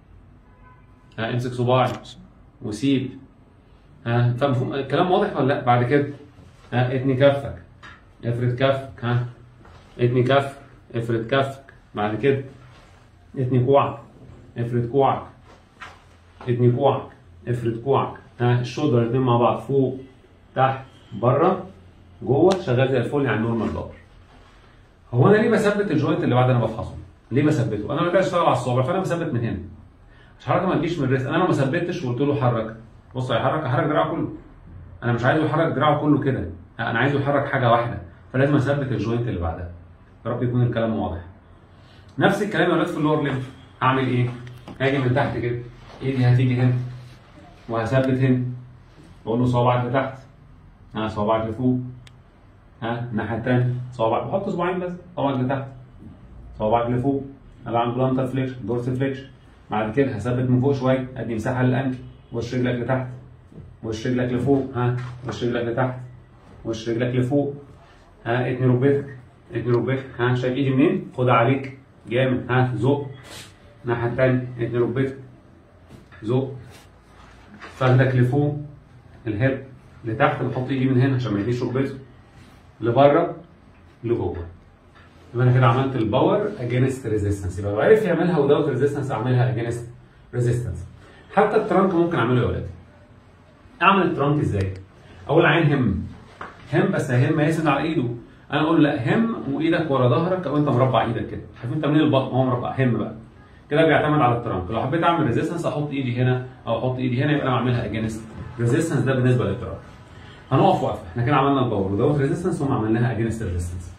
ها امسك صباعي وسيب. ها طب الكلام واضح ولا لا؟ بعد كده ها اتني كفك افرد كفك، ها اتني كفك افرد كفك. بعد كده اتني كوعك افرد كوعك اتني كوعك افرد كوعك. ها الشولدر الاثنين مع بعض، فوق تحت بره جوه، شغال زي الفل يعني نورمال باور. هو انا ليه بثبت الجوينت اللي بعد انا بفحصه؟ ليه بثبته؟ انا محتاج اشتغل على الصوابع فانا بثبت من هنا عشان الحركه ما تجيش من الريست. انا لو ما ثبتش وقلت له حرك، بص هيحرك هيحرك دراعه كله، انا مش عايزه يحرك دراعه كله كده، انا عايزه يحرك حاجه واحده، فلازم اثبت الجوينت اللي بعدها. يا رب يكون الكلام واضح. نفس الكلام يا ولاد في اللور ليمب. هعمل ايه؟ هاجي من تحت كده، ايدي هتيجي هنا وهثبت هنا، بقول له صوابعك لتحت، ها صوابعك لفوق، ها الناحيه الثانيه صوابعك، بحط صباعين بس، صوابعك لتحت صوابعك لفوق، انا بعمل بلانتر فليكشن دورس فليكشن. بعد كده هثبت من فوق شويه، ادي مساحه للانكل، وش رجلك لتحت وش رجلك لفوق، ها وش رجلك لتحت وش رجلك لفوق، ها اتني ركبتك اتني ركبتك، ها شايف ايدي منين؟ خدها عليك جامد، ها زق الناحيه الثانيه، اتني ركبتك زق، فخدك لفوق الهيب لتحت، بحط ايدي من هنا عشان ما يديش ركبته لبره لجوه. يبقى انا كده عملت الباور اجينست ريزيستنس، يبقى لو عرف يعملها ودوت ريزيستنس اعملها اجينست ريزيستنس. حتى الترانك ممكن اعمله يا ولاد. اعمل الترانك ازاي؟ اول عين هم هم بس هم يسند على ايده، انا اقول لا هم وايدك ورا ظهرك او انت مربع ايدك كده، عارفين تمرين البطن هو مربع، هم بقى كده بيعتمد على الترانك. لو حبيت اعمل ريزيستنس احط ايدي هنا او احط ايدي هنا، يبقى انا بعملها اجينست ريزيستنس. ده بالنسبه للترانك. هنقف وقفه، احنا كده عملنا الباور ودوت ريزيستنس وما عملناها اجينست ريزيستنس.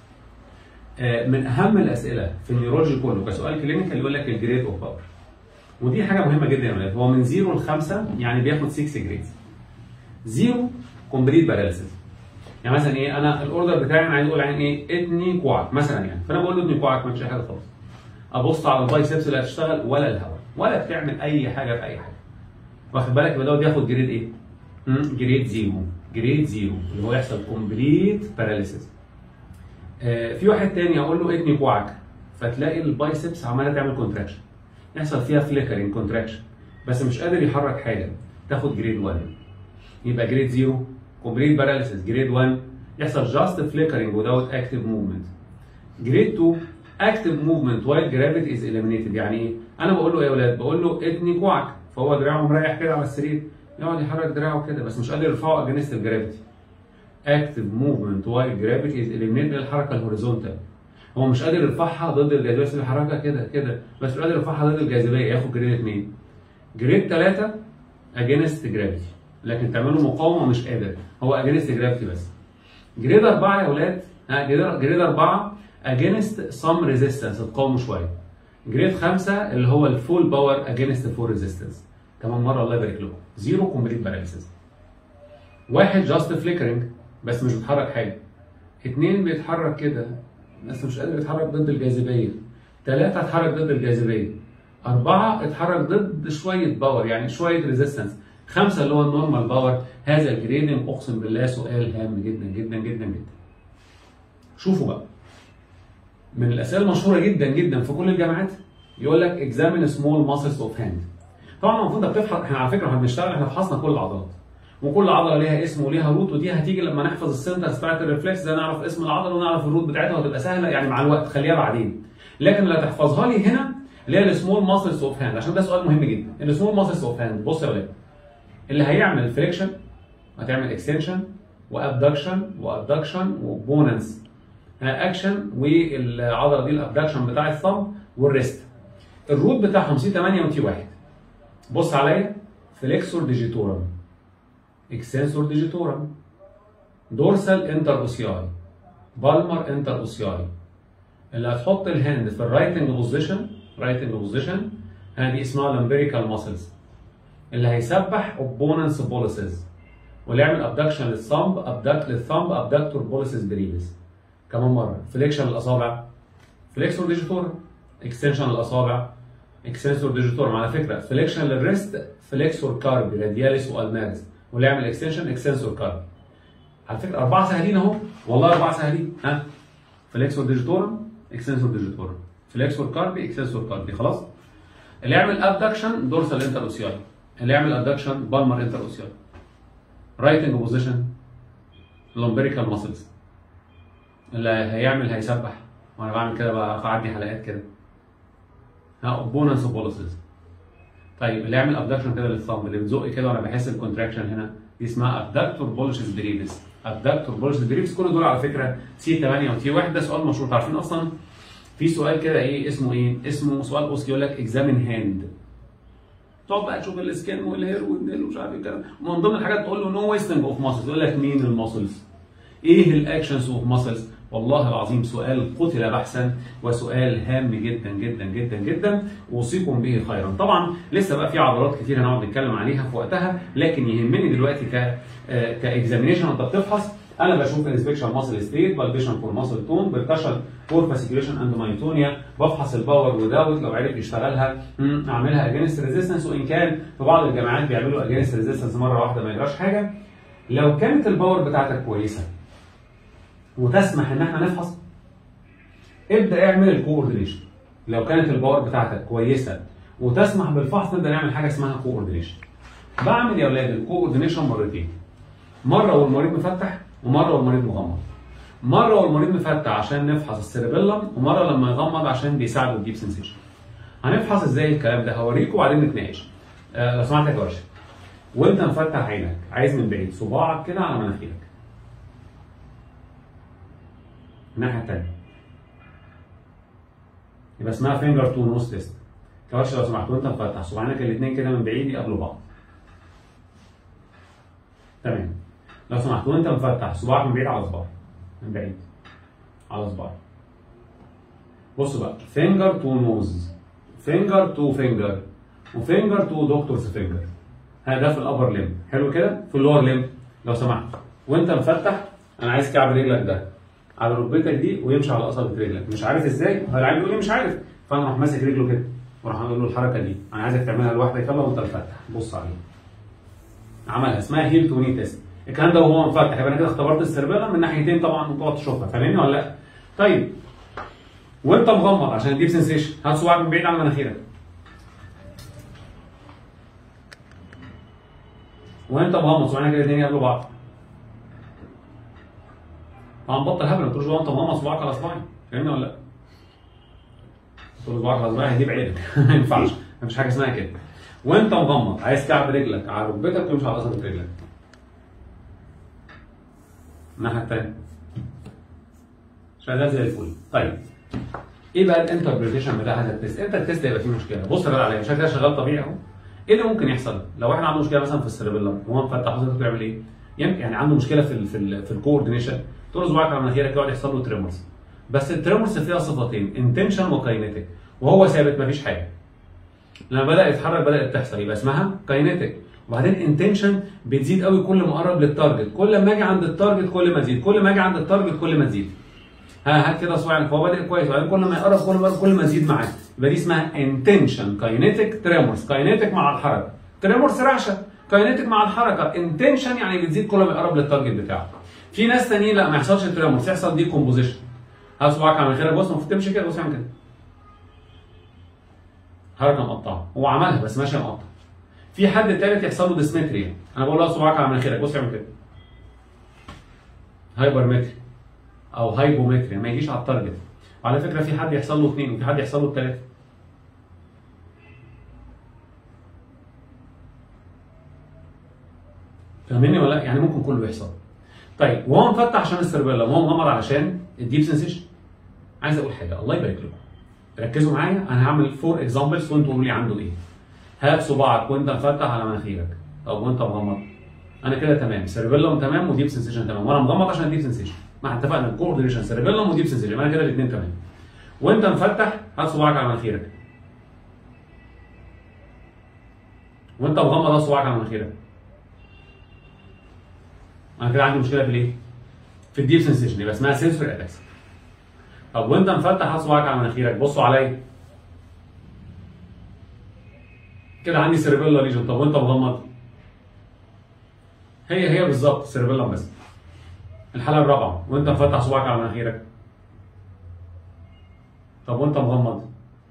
من اهم الاسئله في النيورولوجي كله كسؤال كلينيكال يقول لك الجريد اوف باور، ودي حاجه مهمه جدا يا ولاد. هو من صفر ل خمسة يعني بياخد ستة جريدز. صفر كومبليت باراليسيس، يعني مثلا ايه، انا الاوردر بتاعي انا عايز اقول عن ايه اتني كوعك مثلا، يعني فانا بقول له اتني كوعك ما فيش حاجه خالص، ابص على البايسبس اللي هتشتغل ولا الهواء ولا بتعمل اي حاجه في اي حاجه، واخد بالك؟ يبقى دوت بياخد جريد ايه؟ جريد زيرو، جريد زيرو اللي هو يحصل كومبليت باراليسيس. آه في واحد تاني اقول له اتني كوعك، فتلاقي البايسبس عماله تعمل كونتراكشن، يحصل فيها فليكرنج كونتراكشن بس مش قادر يحرك حاجه، تاخد جريد واحد. يبقى جريد زيرو كومبليت باراليسيس، جريد واحد يحصل جاست فليكرنج without اكتيف موفمنت. جريد اتنين اكتيف موفمنت وايل جرافيتي از اليمينيتد. يعني ايه؟ انا بقول له ايه يا ولاد؟ بقول له اتني كوعك، فهو دراعه مريح كده على السرير، يقعد يحرك دراعه كده بس مش قادر يرفعه اجينست الجرافيتي. اكتيف موفمنت وايل جرافيتي از اليمينيتد، الحركه الهوريزونتال هو مش قادر يرفعها ضد الجاذبيه، بس بيحركها كده كده بس مش قادر يرفعها ضد الجاذبيه، ياخد جريد اتنين. جريد تلاتة اجينست جرافيتي، لكن تعمل له مقاومه مش قادر، هو اجينست جرافيتي بس. جريد أربعة يا ولاد، ها جريد أربعة اجينست سم ريزيستنس، تقاومه شويه. جريد خمسة اللي هو الفول باور اجينست فول ريزيستنس. كمان مره الله يبارك لكم. زيرو كومبليت باراليسيس. واحد جاست فليكرنج بس مش بيتحرك حاجه. اثنين بيتحرك كده بس مش قادر يتحرك ضد الجاذبيه. ثلاثة اتحرك ضد الجاذبيه. أربعة اتحرك ضد شويه باور يعني شويه ريزيستنس. خمسة اللي هو النورمال باور. هذا الجريدنج اقسم بالله سؤال هام جدا جدا جدا جدا. شوفوا بقى. من الاسئله المشهوره جدا جدا في كل الجامعات يقول لك اكزامين سمول ماسلز اوف هاند. طبعا المفروض انت بتفحص، احنا على فكره احنا بنشتغل احنا فحصنا كل العضلات. وكل عضله ليها اسم وليها روت، ودي هتيجي لما نحفظ السنتنس بتاعت الريفلكس ده نعرف اسم العضله ونعرف الروت بتاعتها وهتبقى سهله يعني مع الوقت، خليها بعدين. لكن اللي هتحفظها لي هنا اللي هي السمول ماسلز اوف هاند عشان ده سؤال مهم جدا. السمول ماسلز اوف هاند بص يا ولاد، اللي هيعمل فريكشن هتعمل اكستنشن وابدكشن وابدكشن وبوننس اكشن، والعضله دي الابدكشن بتاع الثumb والريست. الروت بتاعهم سي تمانية وتي واحد. بص عليا، فليكسور ديجيتورم، اكستنسور ديجيتورم، دورسال انتر اوسياي، بالمر انتر اوسياي. اللي هتحط الهاند في الرايتنج بوزيشن، رايتنج بوزيشن هذه اسمها لامبيريكال ماسلز. اللي هيسبح اوبوننس بوليسز، واللي يعمل ابدكشن للثامب، ابدكت للثامب ابدكتور بوليسز بريفيس. كمان مره، فليكشن الاصابع، فليكسور ديجيتورم، اكستنشن الاصابع، اكستنسور ديجيتورم. على فكره فليكشن للريست، فليكسور كاربي، رادياليس والمارس، واللي يعمل اكستنشن اكستنسور كاربي. على فكره اربعه سهلين اهو، والله اربعه سهلين. ها، فليكسور ديجيتورم، اكستنسور ديجيتورم، فليكسور كاربي، اكستنسور كاربي. خلاص. اللي يعمل ابدكشن دورسال انتر اوسياي، اللي يعمل ادكشن بالمر انتر اوسياي. رايتنج بوزيشن لومبريكال ماسلز. اللي هيعمل هيسبح، وانا بعمل كده بقى اعدي حلقات كده. ها، اوبوننس بوليسز. طيب اللي يعمل ابدكشن كده للثامب، اللي بتزق كده وانا بحس الكونتراكشن هنا، دي اسمها ابدكتور بوليسز بريفيس. ابدكتور بوليسز بريفيس. كل دول على فكره سي ثمانية وتي واحد. ده سؤال مشهور، عارفين اصلا في سؤال كده ايه اسمه ايه؟ اسمه سؤال اوسكي، يقول لك اكزامين هاند. تقعد بقى تشوف السكين والهير والنيل ومش عارف ايه الكلام، ومن ضمن الحاجات تقول له نو ويستنج اوف ماسلز، يقول لك مين الماسلز؟ ايه الاكشنز اوف ماسلز؟ والله العظيم سؤال قتل بحثا، وسؤال هام جدا جدا جدا جدا، اوصيكم به خيرا. طبعا لسه بقى في عضلات كتير هنقعد نتكلم عليها في وقتها، لكن يهمني دلوقتي ك كاكزامينيشن انت بتفحص. انا بشوف انسبكشن ماسل ستيت، بالبيشن فور ماسل تون، بركشن فور فاسيكيوليشن اند مايتونيا، بفحص الباور وداوت لو عرف يشتغلها، اعملها اجينست ريزيستنس. وان كان في بعض الجامعات بيعملوا اجينست ريزيستنس مره واحده ما يجراش حاجه. لو كانت الباور بتاعتك كويسه وتسمح ان احنا نفحص، ابدا اعمل الكوردينيشن. لو كانت الباور بتاعتك كويسه وتسمح بالفحص، نبدا نعمل حاجه اسمها كوردينيشن. بعمل يا اولاد الكوردينيشن مرتين، مره والمريض مفتح، ومره والمريض مغمض. مره والمريض مفتح عشان نفحص السيربيلم، ومره لما يغمض عشان بيساعده الديب سنسيشن. هنفحص ازاي الكلام ده؟ هوريكم وبعدين نتناقش. آه لو سمحت يا كوارش، وانت مفتح عينك عايز من بعيد صباعك كده على مناخيرك الناحيه الثانيه، يبقى اسمها فينجر تو نوز تيست. كوارش لو سمحت، وانت مفتح صباعينك الاثنين كده من بعيد يقابلوا بعض. تمام. لو سمحت وانت مفتح صباعك من بعيد على صباعي، من بعيد على صباعي. بصوا بقى، فينجر تو نوز، فينجر تو فينجر، وفينجر تو دكتورز فينجر. هذا في الابر ليم، حلو كده. في اللور ليم لو سمحت وانت مفتح، انا عايز كعب رجلك ده على ركبتك دي ويمشي على قصبة رجلك. مش عارف ازاي، هو العيال بيقول لي مش عارف، فانا اروح ماسك رجله كده واروح اقول له الحركه دي انا عايزك تعملها لوحدك يلا وانت مفتح. بص عليه، عملها، اسمها هيل تو ني تيست. الكلام ده وهو مفتح، يبقى انا كده اختبرت السيربيلم من ناحيتين طبعا وتقعد تشوفها، فاهمني ولا لا؟ طيب وانت مغمض عشان تجيب سنسيشن، هات صباعك من بعيد على مناخيرك. وانت مغمض صباعنا كده الاثنين يقابلوا بعض. طبعا بطل هبل، ما تقولش بقى انت مغمض صباعك على صباعي، فاهمني ولا لا؟ تقول صباعك على صباعي هيجيب عينك ما ينفعش، مفيش حاجه اسمها كده. وانت مغمض عايز كعب رجلك على ركبتك ويمشي على قصبة رجلك. الناحيه الثانيه شغال زي الفل. طيب ايه بقى الانتربريتيشن بتاع هذا التيست؟ انت التيست هيبقى فيه مشكله. بص بقى عليا، شكلها شغال طبيعي اهو. ايه اللي ممكن يحصل؟ لو واحد عنده مشكله مثلا في السيربيلم وهو مفتح، حضرتك بتعمل ايه؟ يعني عنده مشكله في ال في ال في الكوردينيشن، تقول له صباعك على مناخيرك يقعد يحصل له تريمورز. بس التريمورز فيها صفتين، انتنشن وكاينيتيك، وهو ثابت مفيش حاجه. لما بدا يتحرك بدات تحصل، يبقى اسمها كاينيتيك. وبعدين انتنشن بتزيد قوي كل ما اقرب للتارجت، كل ما اجي عند التارجت كل ما تزيد، كل ما اجي عند التارجت كل ما تزيد. ها هات كده صباعك، هو بادئ كويس وبعدين كل ما يقرب كل ما يقرب كل ما تزيد معاه، يبقى دي اسمها انتنشن كاينيتيك تريمورز. كاينيتيك مع الحركه، تريمورز رعشه، كاينيتيك مع الحركه، انتنشن يعني بتزيد كل ما يقرب للتارجت بتاعه. في ناس ثانيين لا ما يحصلش تريمورز، يحصل دي كومبوزيشن. هات صباعك على مناخيرك، بص المفروض تمشي كده، بص اعمل كده. حركه مقطعه، هو عملها بس ماشيه مقطعه. في حد ثالث يحصل له ديسمتريا، انا بقول له صباعك على مناخيرك، بص اعمل كده. هايبرمتري او هايبومتري، ما يجيش على التارجت. وعلى فكره في حد يحصل له اثنين وفي حد يحصل له ثلاثه. فاهمني ولا لا؟ يعني ممكن كله يحصل. طيب وهو مفتح عشان السيربيلم، وهو مغمض علشان الديب سنسيشن. عايز اقول حاجه، الله يبارك لكم. ركزوا معايا، انا هعمل فور اكزامبلز وانتوا قولوا لي عنده ايه. هات صباعك وانت مفتح على مناخيرك. طب وانت مغمض؟ انا كده تمام، سيربيلم تمام وديب سنسيشن تمام، وانا مغمض عشان ديب سنسيشن. ما احنا اتفقنا الكوردينيشن سيربيلم وديب سنسيشن، انا كده الاثنين تمام. وانت مفتح هات صباعك على مناخيرك. وانت مغمض هات صباعك على مناخيرك. انا كده عندي مشكله في الايه؟ في الديب سنسيشن، يبقى اسمها سنسوري اتاكسيا. طب وانت مفتح هات صباعك على مناخيرك، بصوا عليا. كده عندي سيربيلا ليجن. طب وانت مغمض؟ هي هي بالظبط سيربيلا بس. الحاله الرابعه وانت مفتح صباعك على مناخيرك. طب وانت مغمض؟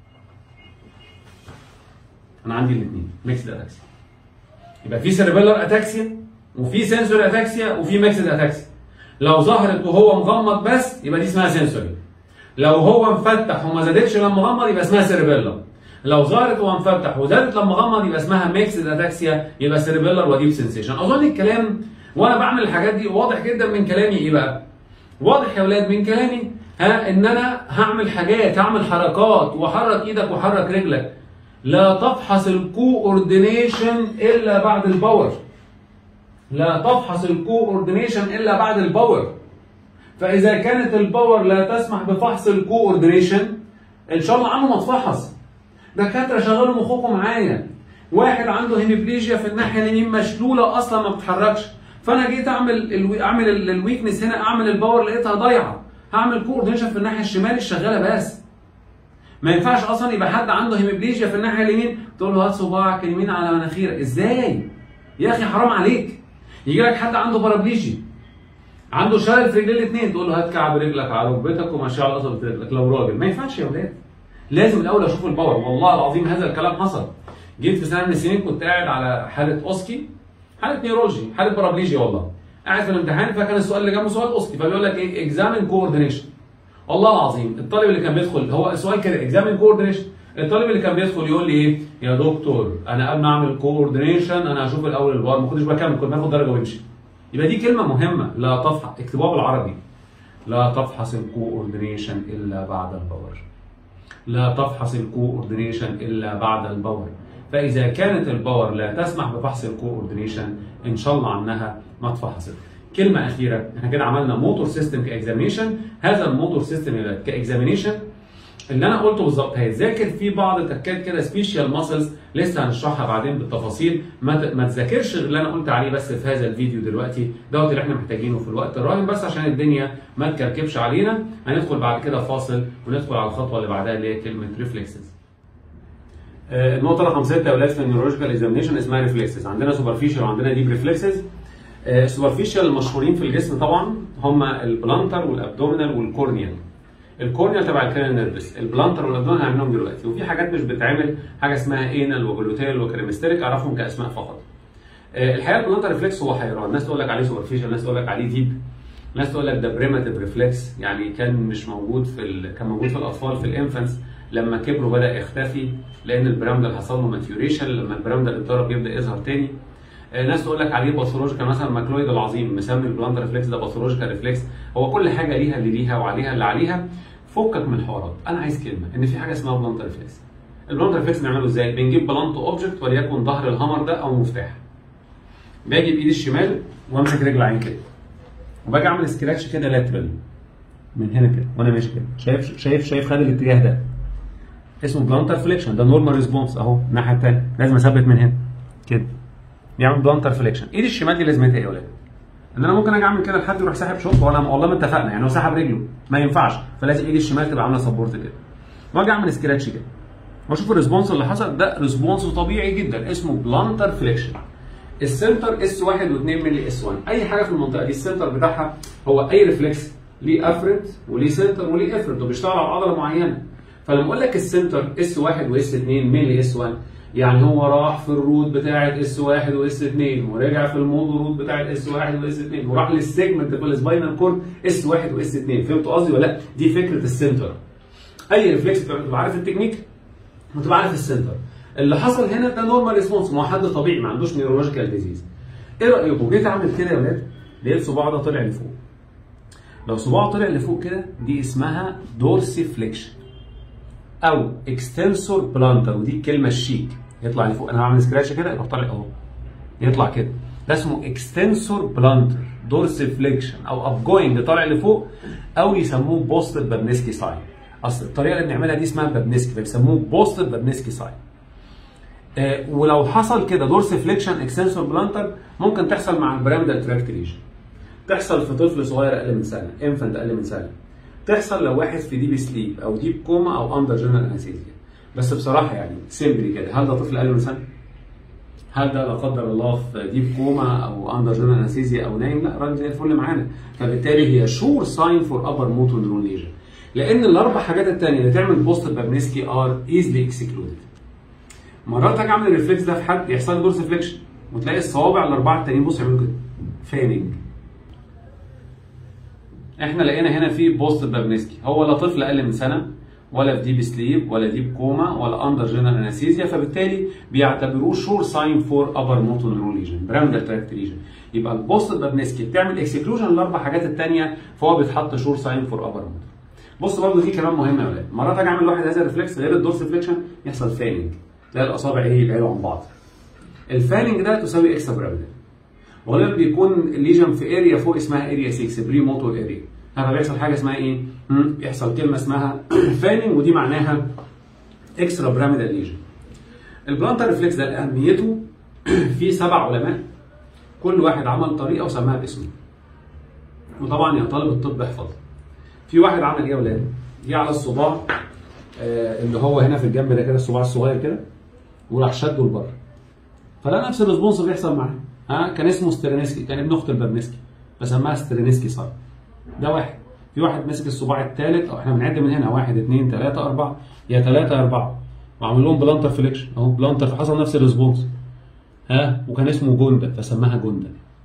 انا عندي الاثنين ميكسد اتاكسيا. يبقى في سيربيلر اتاكسيا وفي سنسوري اتاكسيا وفي ميكسد اتاكسيا. لو ظهرت وهو مغمض بس يبقى دي اسمها سنسوري. لو هو مفتح وما زادتش لما مغمض يبقى اسمها سيربيلر. لو ظهرت وهو مفتح وزادت لما غمض يبقى اسمها ميكسد اتاكسيا، يبقى سيربيلر وديب سنسيشن. اظن الكلام وانا بعمل الحاجات دي واضح جدا من كلامي. ايه بقى؟ واضح يا اولاد من كلامي ها ان انا هعمل حاجات، هعمل حركات وحرك ايدك وحرك رجلك. لا تفحص الكوردينيشن الا بعد الباور. لا تفحص الكوردينيشن الا بعد الباور. فاذا كانت الباور لا تسمح بفحص الكوردينيشن ان شاء الله عنه ما تفحص. دكاتره شغلوا مخكم معايا. واحد عنده هيميبليجيا في الناحيه اليمين مشلوله اصلا ما بتتحركش، فانا جيت اعمل الوي... اعمل الويكنس هنا، اعمل الباور لقيتها ضايعه، هعمل كوردينيشن في الناحيه الشمال الشغاله بس. ما ينفعش اصلا يبقى حد عنده هيميبليجيا في الناحيه اليمين تقول له هات صباعك اليمين على مناخيرك. ازاي؟ يا اخي حرام عليك. يجي لك حد عنده بارابليجي عنده شلل في رجلين الاثنين تقول له هات كعب رجلك على ركبتك ومشي على قصبة رجلك. لو راجل ما ينفعش يا ولاد. لازم الاول اشوف الباور. والله العظيم هذا الكلام حصل. جيت في سنه من السنين كنت قاعد على حاله اوسكي، حاله نيورولوجي، حاله بارابليجيا والله. قاعد في الامتحان فكان السؤال اللي جنبه سؤال اوسكي، فبيقول لك ايه؟ اكزامين كوردينيشن. والله العظيم الطالب اللي كان بيدخل هو السؤال كده اكزامين كوردينيشن. الطالب اللي كان بيدخل يقول لي ايه؟ يا دكتور انا قبل ما اعمل كوردينيشن انا هشوف الاول الباور، ما كنتش بكمل، كنت باخد درجه وامشي. يبقى دي كلمه مهمه، لا تفحص، اكتبوها بالعربي. لا تفحص الكوردينيشن الا بعد الباور. لا تفحص الكوردينيشن الا بعد الباور. فاذا كانت الباور لا تسمح بفحص الكوردينيشن ان شاء الله عنها ما اتفحصت. كلمه اخيره، احنا كده عملنا موتور سيستم كاكزامينيشن. هذا الموتور سيستم كاكزامينيشن اللي انا قلته بالظبط هيتذاكر في بعض تكات كده سبيشال ماسلز لسه هنشرحها بعدين بالتفاصيل. ما ما تذاكرش اللي انا قلت عليه بس في هذا الفيديو دلوقتي، دوت اللي احنا محتاجينه في الوقت الراهن بس عشان الدنيا ما تكركبش علينا. هندخل بعد كده فاصل وندخل على الخطوه اللي بعدها اللي هي كلمه ريفلكسز. آه النقطه رقم ستة يا اولاد في النيورولوجيكال اكزامينيشن اسمها ريفلكسز. عندنا سوبرفيشال وعندنا ديب ريفلكسز. السوبرفيشال المشهورين في الجسم طبعا هم البلانتر والابدومينال والكورنيال. الكورنيال تبع الكرينال نيرفس، البلانتر والابدومينال هنعملهم دلوقتي، وفي حاجات مش بتتعمل، حاجه اسمها انال وجلوتيل وكريمستيريك، اعرفهم كاسماء فقط. الحقيقه البلانتر ريفلكس هو حيران، ناس تقول لك عليه سوبرفيشال، ناس تقول لك عليه ديب، ناس تقول لك ده بريماتيف ريفلكس، يعني كان مش موجود في ال... كان موجود في الاطفال في الانفانس، لما كبروا بدا يختفي لان البرامدل حصل له ماتيوريشن، لما البرامدل اتضرب يبدا يظهر تاني. ناس تقول لك عليه باثولوجيكال، مثلا ماكلويد العظيم مسمي البلانتر ريفلكس ده باثولوجيكال ريفلكس. هو كل حاجه ليها اللي ليها وعليها اللي عليها. فكك من الحوارات، انا عايز كلمه ان في حاجه اسمها بلانتر ريفلكس. البلانتر ريفلكس بنعمله ازاي؟ بنجيب بلانت اوبجكت وليكن ظهر الهامر ده او مفتاح. باجي بايدي الشمال وامسك رجل عين كده، وباجي اعمل سكراتش كده لاترال من هنا كده وانا ماشي كده، شايف شايف شايف خد الاتجاه ده اسمه بلانتر فليكشن، ده نورمال ريسبونس اهو. الناحيه الثانيه لازم اثبت من هنا كده، يعمل بلانتر فليكشن. ايدي الشمال دي لازمتها ايه يا ولاد؟ ان انا ممكن اجي اعمل كده لحد يروح ساحب شوط، وانا والله ما اتفقنا، يعني هو سحب رجله ما ينفعش، فلازم ايدي الشمال تبقى عامله سبورت كده، واجي اعمل سكراتش كده واشوف الريسبونس اللي حصل. ده ريسبونس طبيعي جدا اسمه بلانتر فليكشن. السنتر اس واحد واثنين مللي اس واحد، اي حاجه في المنطقه دي السنتر بتاعها هو اي ريفلكس ليه افرنت وليه سنتر وليه افرنت وبيشتغل على عضله معينه. فلما اقول لك السنتر اس واحد واس اثنين مللي اس واحد، يعني هو راح في الروت بتاعت اس واحد واس اثنين ورجع في المودو روت بتاعت اس واحد واس اثنين وراح للسيجمنت في السباينال كورد اس واحد واس اثنين. فهمتوا قصدي ولا لا؟ دي فكره السنتر. اي ريفلكس تبقى عارف التكنيك وتبقى عارف السنتر. اللي حصل هنا ده نورمال ريسبونس، ما هو حد طبيعي ما عندوش نيورولوجيكال ديزيز. ايه رايكم؟ جيت اعمل كده يا ولاد، لقيت صباعه ده طلع لفوق. لو صباعه طلع لفوق كده دي اسمها دورسي فليكشن او اكستنسور بلانتر، ودي الكلمه الشيك يطلع لفوق. انا هعمل سكراتش كده يروح طالع اهو، يطلع كده. ده اسمه اكستنسور بلانتر دورسيفليكشن او اب جوينج طالع لفوق، او يسموه بوستد بابنسكي ساين. اصل الطريقه اللي بنعملها دي اسمها بابنسكي فبيسموه بوستد بابنسكي ساين. آه ولو حصل كده دورسيفليكشن اكستنسور بلانتر ممكن تحصل مع البيراميدال تراكت ليجن، تحصل في طفل صغير اقل من سنه، انفنت اقل من سنه، تحصل لو واحد في ديب سليب او ديب كوما او اندر جنرال انستيزيا. بس بصراحه يعني سيمبلي كده، هل ده طفل اقل من سنه؟ هل ده لا قدر الله في ديب كوما او اندر جنرال انستيزيا او نايم؟ لا، راجل زي الفل معانا. فبالتالي هي شور ساين فور ابر موتور نيورون ليجن. لان الاربع حاجات الثانيه اللي تعمل بوست بابنسكي ار ايزلي اكسكلودد. مرات اجي اعمل الريفلكس ده في حد يحصل له دورسيفليكشن وتلاقي الصوابع الاربعه التانيين بص يعملوا كده فاننج. احنا لقينا هنا في بوست بابنسكي، هو لا طفل اقل من سنه ولا في ديب سليب ولا ديب كوما ولا اندر جنرال انستيزيا، فبالتالي بيعتبروه شور ساين فور ابر موتور نيورون ليجن، بيراميدال تراكت ليجن. يبقى البوست بابنسكي بتعمل اكسكلوجن للاربع حاجات الثانيه، فهو بيتحط شور ساين فور ابر موتور. بص برضه في كلام مهم يا ولاد، مرات اجي اعمل واحد هذا الريفلكس غير الدورسيفليكشن يحصل فاننج، تلاقي الاصابع ايه يبعدوا عن بعض. الفاننج ده تساوي اكسترا بيراميدال. وغالبا بيكون الليجن في اريا فوق اسمها اريا ستة بري موتور اريا. هذا بيحصل حاجه اسمها ايه؟ بيحصل كلمه اسمها فاننج ودي معناها اكسترا بيراميدال ليجن. البلانتر ريفلكس ده اهميته في سبع علماء كل واحد عمل طريقه وسماها باسمه. وطبعا يا طالب الطب احفظ. في واحد عمل ايه يا ولاد؟ جه على الصباع آه اللي هو هنا في الجنب ده كده، الصباع الصغير كده، وراح شده لبره. فلا نفس الريسبونس بيحصل معاه. ها كان اسمه سترينسكي، كان ابن اخت البابنسكي فسماها سترينسكي ساين. ده واحد. في واحد مسك الصباع الثالث، او احنا بنعد من هنا واحد اثنين ثلاثه اربعه، يا ثلاثه اربعه، وعمل لهم بلانتر فليكشن اهو، بلانتر فحصل نفس الريسبونس. ها وكان اسمه جوندا فسماها جوندا.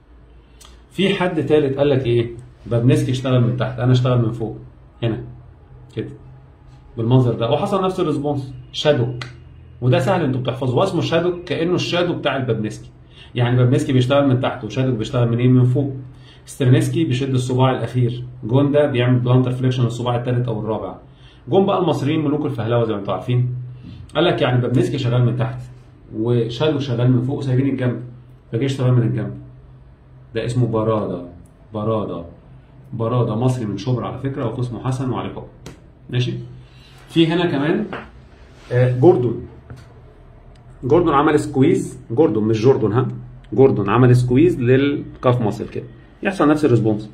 في حد ثالث قال لك ايه؟ بابنسكي اشتغل من تحت، انا اشتغل من فوق هنا كده بالمنظر ده، وحصل نفس الريسبونس شادوك. وده سهل انتوا بتحفظوه، اسمه شادوك كانه الشادو بتاع البابنسكي. يعني بابنسكي بيشتغل من تحت وشادوك بيشتغل منين؟ من فوق. سترينسكي بيشد الصباع الاخير، جوندا بيعمل بلانتر فليكشن للصباع الثالث او الرابع. جم بقى المصريين ملوك الفهلوه زي ما انتوا عارفين، قال لك يعني بابنسكي شغال من تحت وشادو شغال من فوق وسايبين الجنب، فجه اشتغل من الجنب. ده اسمه براده. براده براده مصري من شبرا على فكره، واخوه اسمه حسن وعلي بابا. ماشي؟ في هنا كمان آه جوردون. جوردون عمل سكويز، جوردون مش جوردون، ها جوردون عمل سكويز للكاف ماسل كده، يحصل نفس الريسبونس.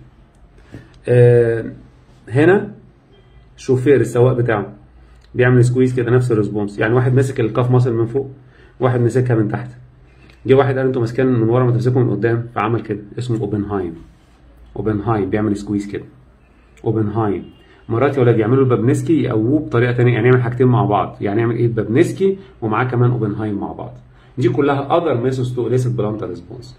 آه هنا شوفير السواق بتاعه بيعمل سكويز كده نفس الريسبونس. يعني واحد ماسك الكاف ماسل من فوق، واحد ماسكها من تحت. جه واحد قال انتوا ماسكين من ورا ما تمسكوا من قدام، فعمل كده، اسمه اوبنهايم. اوبنهايم بيعمل سكويز كده. اوبنهايم. مرات يا ولاد يعملوا البابنسكي يقووه بطريقه ثانيه، يعني يعمل حاجتين مع بعض، يعني يعمل ايه؟ بابنسكي ومعاه كمان اوبنهايم مع بعض. دي كلها اذر ميثودز تو اليسيت بلانتر ريسبونس.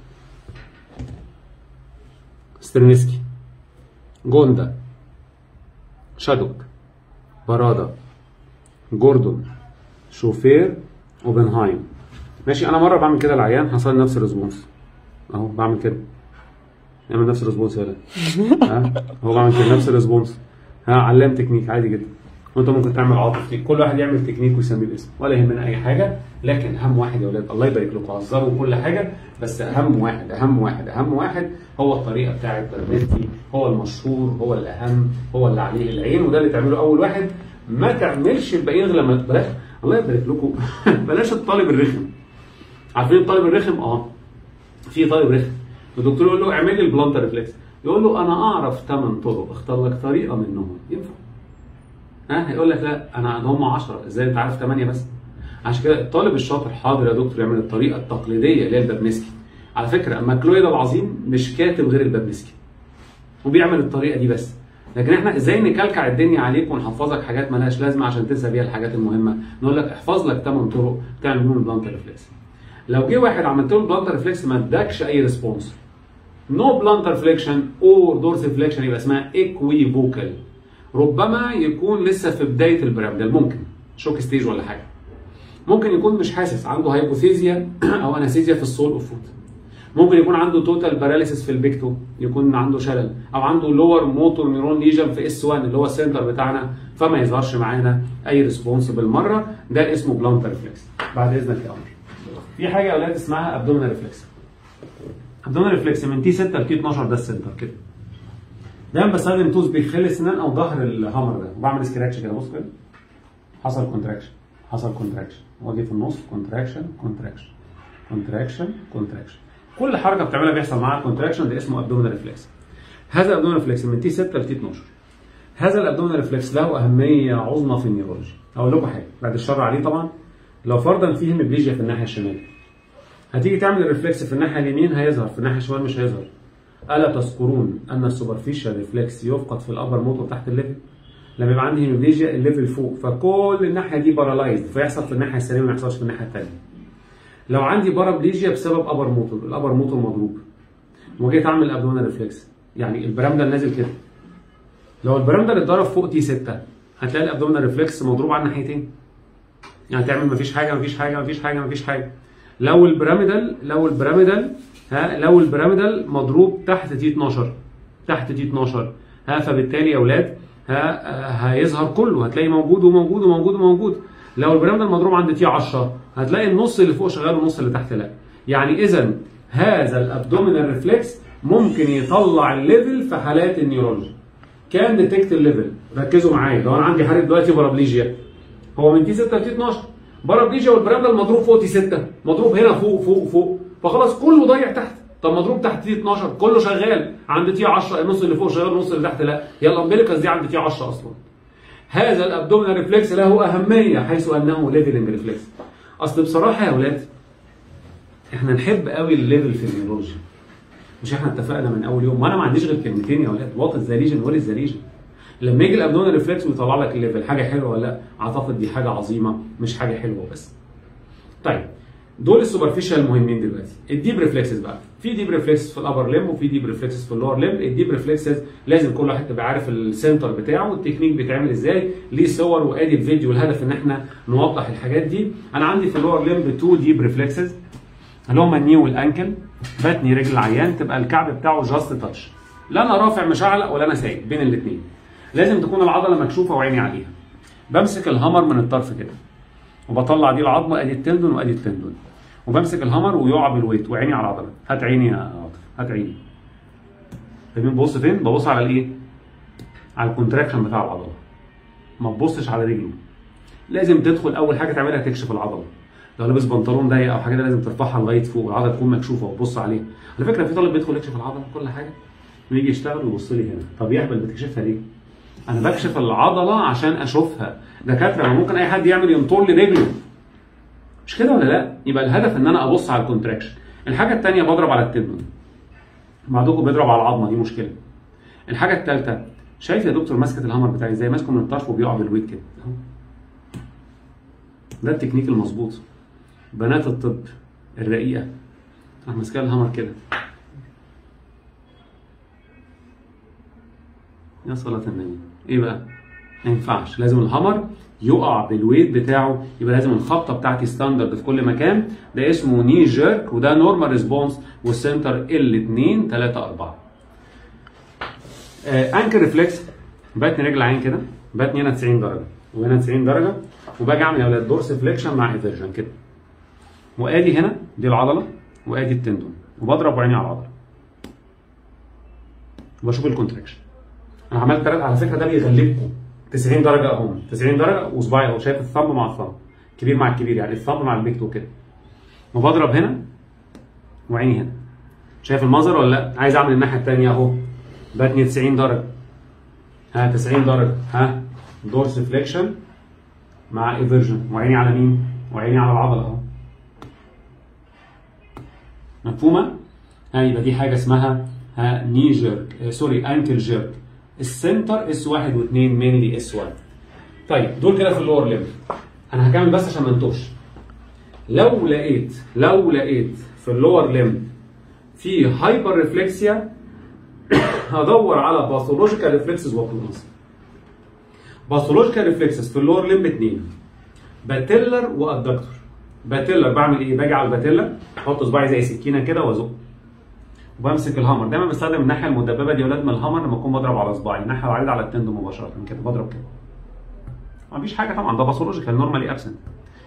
سترينسكي، جوندا، شادوك، براده، جوردون، شوفير، اوبنهايم. ماشي؟ انا مره بعمل كده العيان حصل نفس الريسبونس اهو، بعمل كده يعمل نفس الريسبونس يا ولاد. ها هو بعمل كده نفس الريسبونس. ها علام تكنيك عادي جدا، وانت ممكن تعمل عاطف، كل واحد يعمل تكنيك ويسميه الاسم ولا يهمنا اي حاجه. لكن اهم واحد يا ولاد، الله يبارك لكم، هزروا كل حاجه، بس اهم واحد اهم واحد اهم واحد هو الطريقه بتاعت برنيتي، هو المشهور، هو الاهم، هو اللي عليه العين، وده اللي تعمله اول واحد. ما تعملش الباقيين غير لما بلاش، الله يبارك لكم بلاش الطالب الرخم. عارفين الطالب الرخم؟ اه في طالب رخم، الدكتور يقول له اعمل لي البلانتر ريفلكس، يقول له انا اعرف ثمان طرق، اختار لك طريقه منهم. ينفع؟ ها هيقول لك لا انا هم عشرة، ازاي انت عارف ثمانية بس؟ عشان كده الطالب الشاطر حاضر يا دكتور يعمل الطريقه التقليديه اللي هي البابنسكي. على فكره ماكلويد العظيم مش كاتب غير البابنسكي وبيعمل الطريقه دي بس. لكن احنا ازاي نكلكع الدنيا عليك ونحفظك حاجات مالهاش لازمه عشان تنسى بيها الحاجات المهمه؟ نقول لك احفظ لك ثمان طرق تعمل بيهم البلانتر ريفلكس. لو جه واحد عملت له البلانتر ريفلكس ما اداكش اي ريسبونس، نو بلانتر فليكشن اور دورسيفليكشن، يبقى اسمها ايكويفوكال. ربما يكون لسه في بدايه البيراميدال، ممكن شوك ستيج ولا حاجه. ممكن يكون مش حاسس، عنده هايبوثيزيا او اناثيزيا في السول اوف فوت. ممكن يكون عنده توتال باراليسيس في البيكتو، يكون عنده شلل، او عنده لور موتور نيورون ليجن في اس واحد اللي هو السنتر بتاعنا، فما يظهرش معانا اي ريسبونس بالمره. ده اسمه بلانتر ريفلكس. بعد اذنك يا قمر. في حاجه يا اولاد اسمها ابدومينال ريفلكس. ابدومينال ريفلكس من تي ستة ل تي اتناشر ده السنتر كده. دايما بستخدم توز بيخل السنان او ظهر الهامر ده وبعمل سكراتش كده. بص كده حصل كونتراكشن حصل كونتراكشن واجي في النص كونتراكشن كونتراكشن كونتراكشن كونتراكشن. كل حركه بتعملها بيحصل معاها كونتراكشن، ده اسمه ابدومينال ريفلكس. هذا الابدومينال ريفلكس من تي ستة ل تي اتناشر. هذا الابدومينال ريفلكس له اهميه عظمى في النيورولوجي. اقول لكم حاجه بعد الشر عليه طبعا. لو فرضا فيه هيمبليجيا في الناحيه الشمال، هتيجي تعمل الريفلكس في الناحيه اليمين هيظهر، في الناحيه الشمال مش هيظهر. الا تذكرون ان السوبرفيشال ريفلكس يفقد في الابر موتور تحت الليفل؟ لما يبقى عندي هيمبليجيا الليفل فوق، فكل الناحيه دي بارالايزد، فيحصل في الناحيه السليمه ما يحصلش في الناحيه الثانيه. لو عندي بارابليجيا بسبب ابر موتور، الابر موتور مضروب، وجيت اعمل ابدومينال ريفلكس، يعني البرامدل نازل كده. لو البرامدل اتضرب فوق تي ستة هتلاقي الابدومينال ريفلكس مضروب على الناحيتين. يعني تعمل مفيش حاجه مفيش حاجه مفيش حاجه مفيش حاجه. لو البراميدال لو البراميدال ها لو البراميدال مضروب تحت تي اتناشر تحت تي اتناشر ها فبالتالي يا اولاد ها هيظهر كله، هتلاقي موجود وموجود وموجود وموجود. لو البراميدال مضروب عند تي عشرة هتلاقي النص اللي فوق شغال والنص اللي تحت لا. يعني اذا هذا الابدومينال ريفلكس ممكن يطلع الليفل في حالات النيورولوجي. كان ديتكت الليفل. ركزوا معايا، لو انا عندي حاله دلوقتي بارابليجيا، هو من تي ستة ل تي اتناشر بارابليجيا والبراميدال مضروب فوق تي ستة، مضروب هنا فوق فوق فوق، فخلاص كله ضايع تحت. طب مضروب تحت تي اتناشر كله شغال، عند تي عشرة النص اللي فوق شغال والنص اللي تحت لا، هي الامبليكس دي عند تي عشرة اصلا. هذا الابدومينال ريفلكس له اهميه حيث انه ليفلنج ريفلكس. اصل بصراحه يا اولاد احنا نحب قوي الليفل في النيورولوجي. مش احنا اتفقنا من اول يوم، وانا ما عنديش غير كلمتين يا اولاد، وات ذا ريجن وات ذا ريجن. لما يجي الابدومينال ريفلكس ويطلع لك الليفل، حاجه حلوه ولا لا؟ اعتقد دي حاجه عظيمه مش حاجه حلوه بس. طيب دول السوبرفيشال المهمين دلوقتي. الديب ريفلكسز بقى، في ديب ريفلكسز في الابر ليم وفي ديب ريفلكسز في اللور ليم. الديب ريفلكسز لازم كل واحد تبقى عارف السنتر بتاعه والتكنيك بيتعمل ازاي، ليه صور وادي الفيديو. الهدف ان احنا نوضح الحاجات دي. انا عندي في اللور ليم تو ديب ريفلكسز اللي هم الني والانكل. بتني رجل العيان تبقى الكعب بتاعه جاست تاتش، لا انا رافع مش اعلق ولا انا سايب، بين الاثنين. لازم تكون العضله مكشوفه وعيني عليها. بمسك الهامر من الطرف كده وبطلع دي العظمه، ادي التندون وادي التندون، وبمسك الهامر ويقع بالويت وعيني على العضله. هات عيني يا عاطف، هات عيني. فاهمين ببص فين؟ ببص على الايه؟ على الكونتراكشن بتاع العضله. ما تبصش على رجله. لازم تدخل اول حاجه تعملها تكشف العضله. لو لابس بنطلون ضيق او حاجه لازم ترفعها لغايه فوق والعضله تكون مكشوفه وتبص عليها. على فكره في طالب بيدخل يكشف العضله كل حاجه ويجي يشتغل ويبص لي هنا. طب يهبل بتكشفها ليه؟ انا بكشف العضله عشان اشوفها. دكاتره ما ممكن اي حد يعمل ينطر لي رجله. مش كده ولا لا؟ يبقى الهدف ان انا ابص على الكونتراكشن. الحاجه الثانيه بضرب على التندون. بعضكم بيضرب على العظمه، دي مشكله. الحاجه الثالثه، شايف يا دكتور ماسكه الهامر بتاعي ازاي؟ ماسكه من الطرف وبيقع بالويت كده. ده التكنيك المظبوط. بنات الطب الرقيقه راح ماسكه الهامر كده. يا صلاه النبي، ايه بقى؟ ما ينفعش، لازم الهامر يقع بالويت بتاعه. يبقى لازم الخبطه بتاعتي ستاندرد في كل مكان. ده اسمه ني جيرك وده نورمال ريسبونس، والسنتر ال اتنين تلاتة اربعة. آه انكل ريفلكس، باتني رجل عين كده، باتني هنا تسعين درجه وهنا تسعين درجه، وباجي اعمل يا اولاد دورس فليكشن مع ايفيرجن كده. وادي هنا دي العضله وادي التندون، وبضرب عيني على العضله. وبشوف الكونتراكشن. انا عملت ثلاثه على فكره، ده بيغلبكم. تسعين درجه اهم، تسعين درجه وصباعي اهو، شايف الثumb مع الثumb، كبير مع الكبير، يعني الثumb مع البيك تو كده. وبضرب هنا وعيني هنا. شايف المنظر ولا لا؟ عايز اعمل الناحيه الثانيه اهو. بتني تسعين درجه. ها تسعين درجه، ها دورس فليكشن مع ايفيرجن، وعيني على مين؟ وعيني على العضله اهو. مفهومه؟ ها يبقى دي حاجه اسمها ها ني جيرك، آه سوري انكل جيرك. السنتر اس واحد واثنين مينلي اس واحد. طيب دول كده في اللور ليم. انا هكمل بس عشان ما انتوش. لو لقيت لو لقيت في اللور ليم في هايبر ريفلكسيا هدور على باثولوجيكال ريفلكسز وكلونز. باثولوجيكال ريفلكسز في اللور ليم اثنين، باتيلر وادكتور. باتيلر بعمل ايه؟ باجي على الباتيلر احط صباعي زي سكينه كده وازق، وبمسك الهامر. دايما بستخدم الناحيه المدببه دي يا ولاد من الهامر لما اكون بضرب على صباعي، الناحيه العريضه على التندون مباشره كده، بضرب كده. مفيش حاجه طبعا، ده باثولوجيكال نورمالي ابسنت.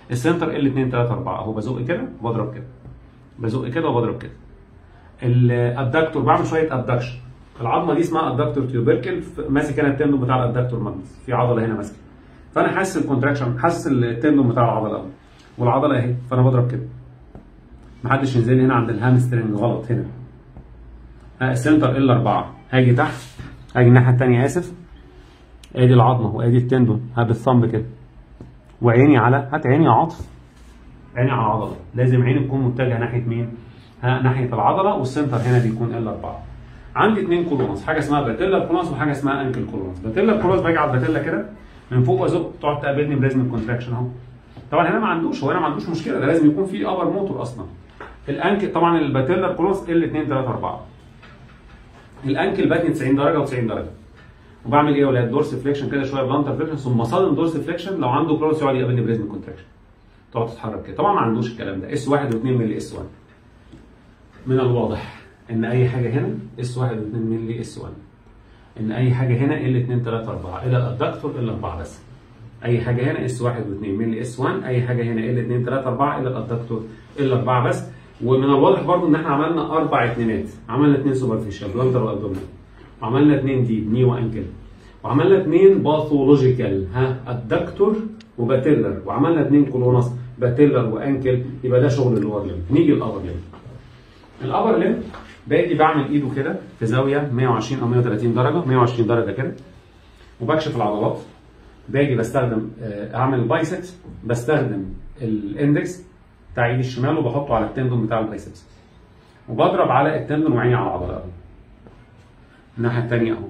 السنتر ال اتنين تلاتة اربعة اهو، بزق كده وبضرب كده، بزق كده وبضرب كده. الادكتور بعمل شويه ادكشن. العظمه دي اسمها ادكتور تيوبركل، ماسك انا التندون بتاع الادكتور ماجنس، في عضله هنا ماسكه، فانا حاسس الكونتراكشن، حاسس التندون بتاع العضله اهو، والعضله اهي، فانا بضرب كده. محدش ينزل لي هنا عند الهامسترنج غلط هنا. ها السنتر ال اربعة، هاجي تحت، هاجي الناحيه الثانيه اسف، ادي العظمه وادي التندون، ها بالثمب كده، وعيني على، هات عيني يا عاطف، عيني على العضله، لازم عيني تكون متجهه ناحيه مين؟ ها ناحيه العضله، والسنتر هنا بيكون ال اربعة. عندي اثنين كولونس، حاجه اسمها باتيلا كولونس وحاجه اسمها انكل كولونس. باتيلا كولونس باجي على الباتيلا كده من فوق وازق، تقعد تقابلني بريزم الكونتراكشن اهو. طبعا هنا ما عندوش، هو هنا ما عندوش مشكله، ده لازم يكون في ابر موتور اصلا. الانكل طبعا الباتيلا كولونس ال اتنين تلاتة اربعة. الانكل باتني تسعين درجه و90 درجه. وبعمل ايه يا ولاد؟ دورس فليكشن كده شويه، بلانتر فليكشن، ثم صادم دورس فليكشن. لو عنده كولونس يقعد يقابلني بريزم كونتراكشن. تقعد تتحرك كده، طبعا ما عندوش الكلام ده، اس واحد و2 مللي اس واحد. من الواضح ان اي حاجه هنا اس واحد و2 مللي اس واحد. ان اي حاجه هنا ال اتنين تلاتة اربعة الى الادكتور ال اربعة بس. اي حاجه هنا اس واحد و2 مللي اس واحد، اي حاجه هنا ال اتنين تلاتة اربعة الى الادكتور ال اربعة بس. ومن الواضح برضو ان احنا عملنا اربع اتنينات، عملنا اتنين سوبرفيشال بلانتر وابدومينال، وعملنا اتنين ديب ني وانكل، وعملنا اتنين باثولوجيكال ها ادكتور وباتيلر، وعملنا اتنين كولونس باتيلر وانكل. يبقى ده شغل اللور ليم. نيجي الابر ليم. الابر ليم باجي بعمل ايده كده في زاويه مية وعشرين او مية وتلاتين درجه، مية وعشرين درجه كده، وبكشف العضلات. باجي بستخدم اعمل بايسبس، بستخدم الاندكس بتاع ايدي الشمال وبحطه على التندون بتاع البايسبس، وبضرب على التندون وعيني على العضله اهو. الناحيه الثانيه اهو.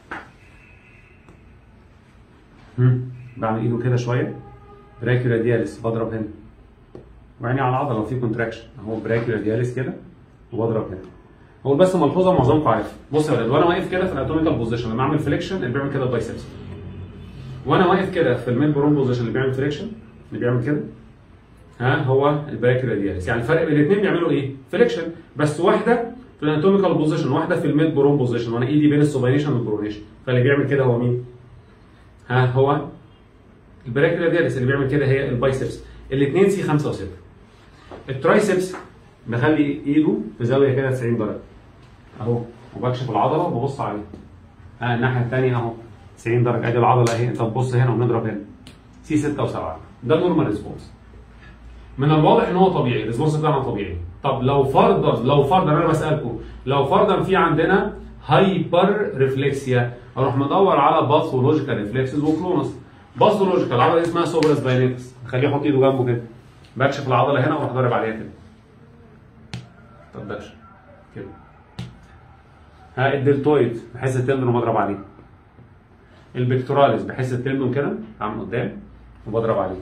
بعمل ايده كده شويه، براكي رادياليس، بضرب هنا وعيني على العضله لو في كونتراكشن اهو، براكي رادياليس كده وبضرب هنا. هو بس ملحوظه معظمكم عارفها، بص يا ولاد، وانا واقف كده في الاناتوميكال بوزيشن لما اعمل فليكشن اللي بيعمل كده البايسبس، وانا واقف كده في الميد برون بوزيشن اللي بيعمل فليكشن اللي بيعمل كده ها هو البراكي رادياليس. يعني الفرق بين الاثنين بيعملوا ايه؟ فليكشن، بس واحده في الاناتوميكال بوزيشن واحده في الميد برون بوزيشن، وانا ايدي بين السوباينيشن والبرونيشن، فاللي بيعمل كده هو مين؟ ها هو البراكي رادياليس، اللي بيعمل كده هي البايسبس. الاثنين سي خمسة و6. الترايسبس بخلي ايده في زاويه كده تسعين درجه اهو، وبكشف العضله وببص عليها. ها الناحيه الثانيه اهو تسعين درجه، ادي العضله اهي، انت تبص هنا ونضرب هنا. سي ستة و7. ده نورمال ريسبونس. من الواضح ان هو طبيعي، الريسبونس بتاعنا طبيعي. طب لو فرضا لو فرضا انا بسالكم، لو فرضا في عندنا هايبر ريفلكسيا، اروح مدور على باثولوجيكال ريفلكسز وكلونس. باثولوجيكال العضله دي اسمها سوبراس باينيتس، اخليه يحط ايده جنبه كده، بكشف العضله هنا واروح ضارب عليها كده. طب بكشف كده. ها الدلتويد بحس التندون وبضرب عليه. البكتوراليس بحس التندون كده، اعمل قدام وبضرب عليه.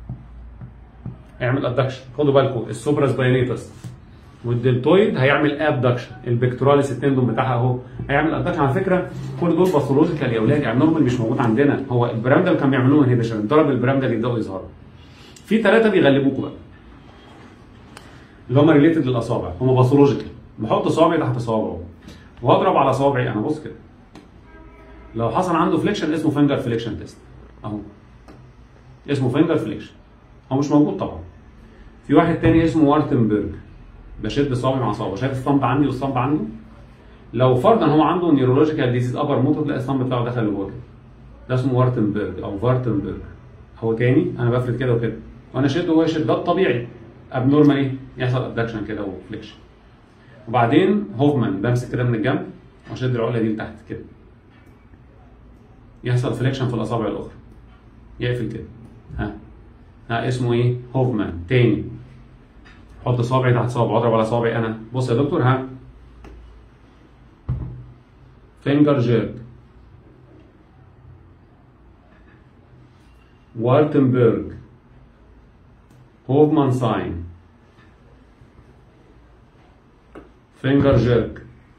اعمل ادكشن، خدوا بالكم السوبراس باينيتس والدلتويد هيعمل ابدكشن، البكتوراليس التندون بتاعها اهو هيعمل ادكشن. على فكره كل دول باثولوجيكال يا اولاد، يعني نورمال مش موجود عندنا. هو البرامدل كان بيعملوه انهبيشن، ضرب البرامدل يبداوا يظهروا. في ثلاثه بيغلبوكوا بقى اللي هم ريليتد للاصابع، هم باثولوجيكال. بحط صابعي تحت صوابعه واضرب على صوابعي انا، بص كده. لو حصل عنده فليكشن اسمه فينجر فليكشن تيست اهو، اسمه فينجر فليكشن، هو مش موجود طبعا. في واحد تاني اسمه وارتنبرج، بشد صابعي مع صابعه، شايف الصمب عندي والصمب عنده. لو فرضا هو عنده نيورولوجيكال ديزيز ابر موتور، تلاقي الصمب بتاعه دخل لجوه كده. ده اسمه وارتنبرج او فارتنبرج. هو تاني انا بفرد كده وكده وانا شد وهو يشد، ده الطبيعي. ابنورمال ايه؟ يحصل ابدكشن كده وفليكشن. وبعدين هوفمان بمسك كده من الجنب واشد العقله دي لتحت كده، يحصل فليكشن في الاصابع الاخرى، يقفل كده. ها ها اسمه ايه؟ هوفمان. تاني حط صابعي تحت صابعي، اضرب على صابعي انا، بص يا دكتور، ها فينجر جيرك. وارتنبرج، هوفمان ساين، فينجر جيرك،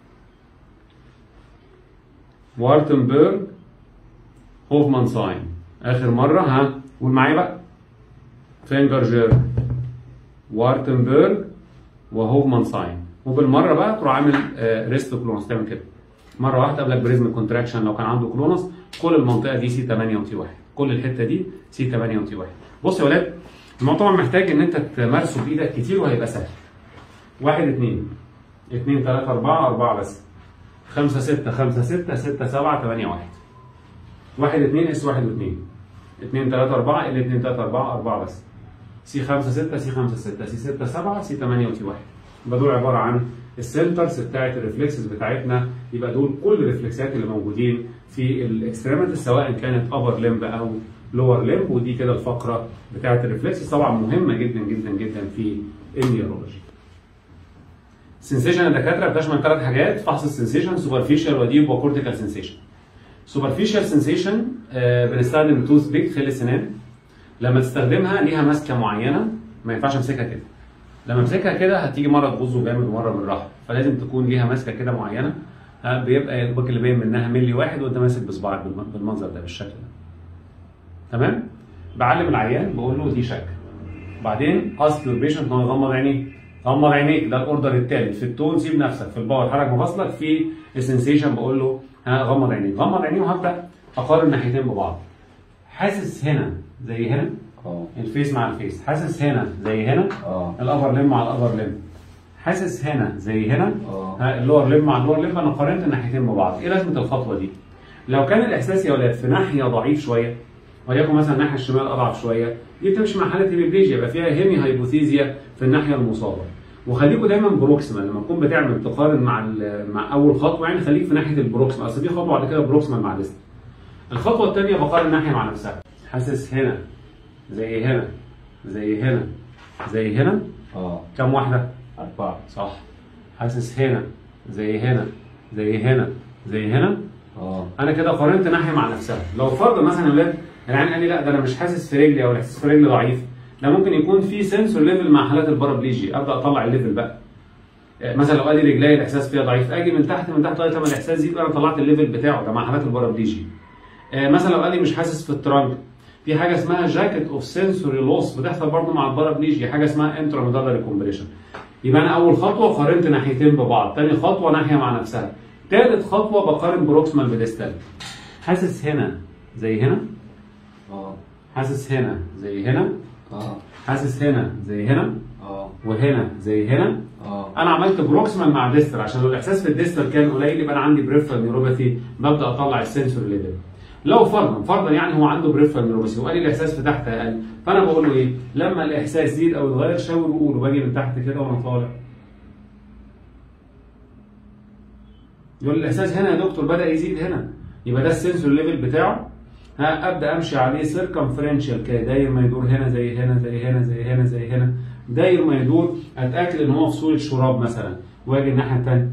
وارتنبرج، هوفمان ساين. اخر مره، ها قول معايا بقى، فينجر جيرك، وارتنبرج، وهوفمان ساين. وبالمره بقى تروح عامل آه ريست كلونس، تعمل كده مره واحده قبلك بريزم كونتراكشن. لو كان عنده كلونس كل المنطقه دي سي تمانية وتي واحد، كل الحته دي سي تمانية وتي واحد. بص يا ولاد، الموضوع طبعا محتاج ان انت تمارسه بايدك كتير وهيبقى سهل. واحد اتنين اتنين تلاته اربعه اربعه بس. خمسه سته خمسه سته سته سبعه تمانيه واحد. واحد اتنين اس واحد واتنين. اتنين تلاته اربعه ال اتنين تلاته اربعه اربعه بس. سي خمسه سته سي خمسه سته سي سته سبعه سي تمانيه وتي واحد. يبقى دول عباره عن السنترز بتاعت الريفلكسز بتاعتنا. يبقى دول كل الريفلكسات اللي موجودين في الاكستريمتي سواء كانت ابر لمب او لور لمب. ودي كده الفقره بتاعت الريفلكس طبعا مهمه جدا جدا جدا في النيورولوجي. السنسيشن يا دكاتره بتشمل ثلاث حاجات: فحص السنسيشن، سوبرفيشال وديب وكورتيكال سنسيشن. سوبرفيشال سنسيشن بنستخدم توث بيك خل السنان. لما تستخدمها ليها ماسكه معينه ما ينفعش امسكها كده. لما امسكها كده هتيجي مره تبوظ جامد ومره بالراحه، فلازم تكون ليها ماسكه كده معينه. ها بيبقى يا دوبك اللي باين منها ملي واحد وانت ماسك بصباعك بالمنظر ده بالشكل ده. تمام؟ بعلم العيان بقول له دي شك. بعدين اسك يور بيشنت ان هو يغمض عينيه. غمض عينيك، ده الاوردر الثالث. في التون سيب نفسك، في الباور حرك مفاصلك، في السنسيشن بقول له ها غمض عينيك. غمض عينيه وهبدا اقارن ناحيتين ببعض. حاسس هنا زي هنا؟ اه. الفيس مع الفيس. حاسس هنا زي هنا؟ اه. الابر ليم مع الابر ليم. حاسس هنا زي هنا؟ اه. ها اللور ليم مع اللور ليم. انا قارنت الناحيتين ببعض. ايه لازمه الخطوه دي؟ لو كان الاحساس يا ولاد في ناحيه ضعيف شويه وليكن مثلا الناحيه الشمال اضعف شويه، دي بتمشي مع حاله هيميبليجيا، يبقى فيها هيمي هايبوثيزيا في الناحيه المصابه. وخليكوا دايما بروكسيمال لما تكون بتعمل تقارن مع مع اول خطوه، يعني خليك في ناحيه البروكسيمال، اصل دي خطوه بعد كده بروكسيمال مع ديستال. الخطوه الثانيه بقارن ناحيه مع نفسها. حاسس هنا زي هنا زي هنا زي هنا؟ اه. كم واحده؟ اربعه. صح. حاسس هنا زي هنا زي هنا زي هنا؟ اه. انا كده قارنت ناحيه مع نفسها. لو فرض مثلا يا ولاد العيان قال لي لا ده انا مش حاسس في رجلي او الاحساس في رجلي ضعيف، ده ممكن يكون في سنسور ليفل مع حالات البارابليجي، ابدا اطلع الليفل بقى. مثلا لو قال لي رجلي الاحساس فيها ضعيف، اجي من تحت من تحت لغايه لما الاحساس يزيد انا طلعت الليفل بتاعه، ده مع حالات البارابليجي. مثلا لو قال لي مش حاسس في الترانك، في حاجه اسمها جاكيت اوف سنسوري لوس بتحصل برضه مع البارابليجي، حاجه اسمها انتراميدالري كومبريشن. يبقى انا اول خطوه قارنت ناحيتين ببعض، ثاني خطوه ناحيه مع نفسها، ثالث خطوه بقارن بروكسمال بديستال. حاسس هنا زي هنا؟ اه. حاسس هنا زي هنا؟ اه. حاسس هنا زي هنا؟ اه. وهنا زي هنا؟ اه. انا عملت بروكسمال مع ديستال عشان لو الاحساس في الديستال كان قليل يبقى انا عندي بريفرال نيوروباثي، ببدا اطلع السنسور ليفل. لو فرضا فرضا يعني هو عنده بريفرال نيوروباثي وقال لي الاحساس في تحت اقل، فانا بقول له ايه؟ لما الاحساس يزيد او يتغير شاور وقول، وباجي من تحت كده وانا طالع. يقول الاحساس هنا يا دكتور بدا يزيد هنا، يبقى ده السنسور ليفل بتاعه. ها ابدا امشي عليه سيركمفرنشال كده، داير ما يدور هنا زي هنا زي هنا زي هنا زي هنا، داير ما يدور، اتاكد ان هو في صوره شراب مثلا، واجي الناحيه الثانيه.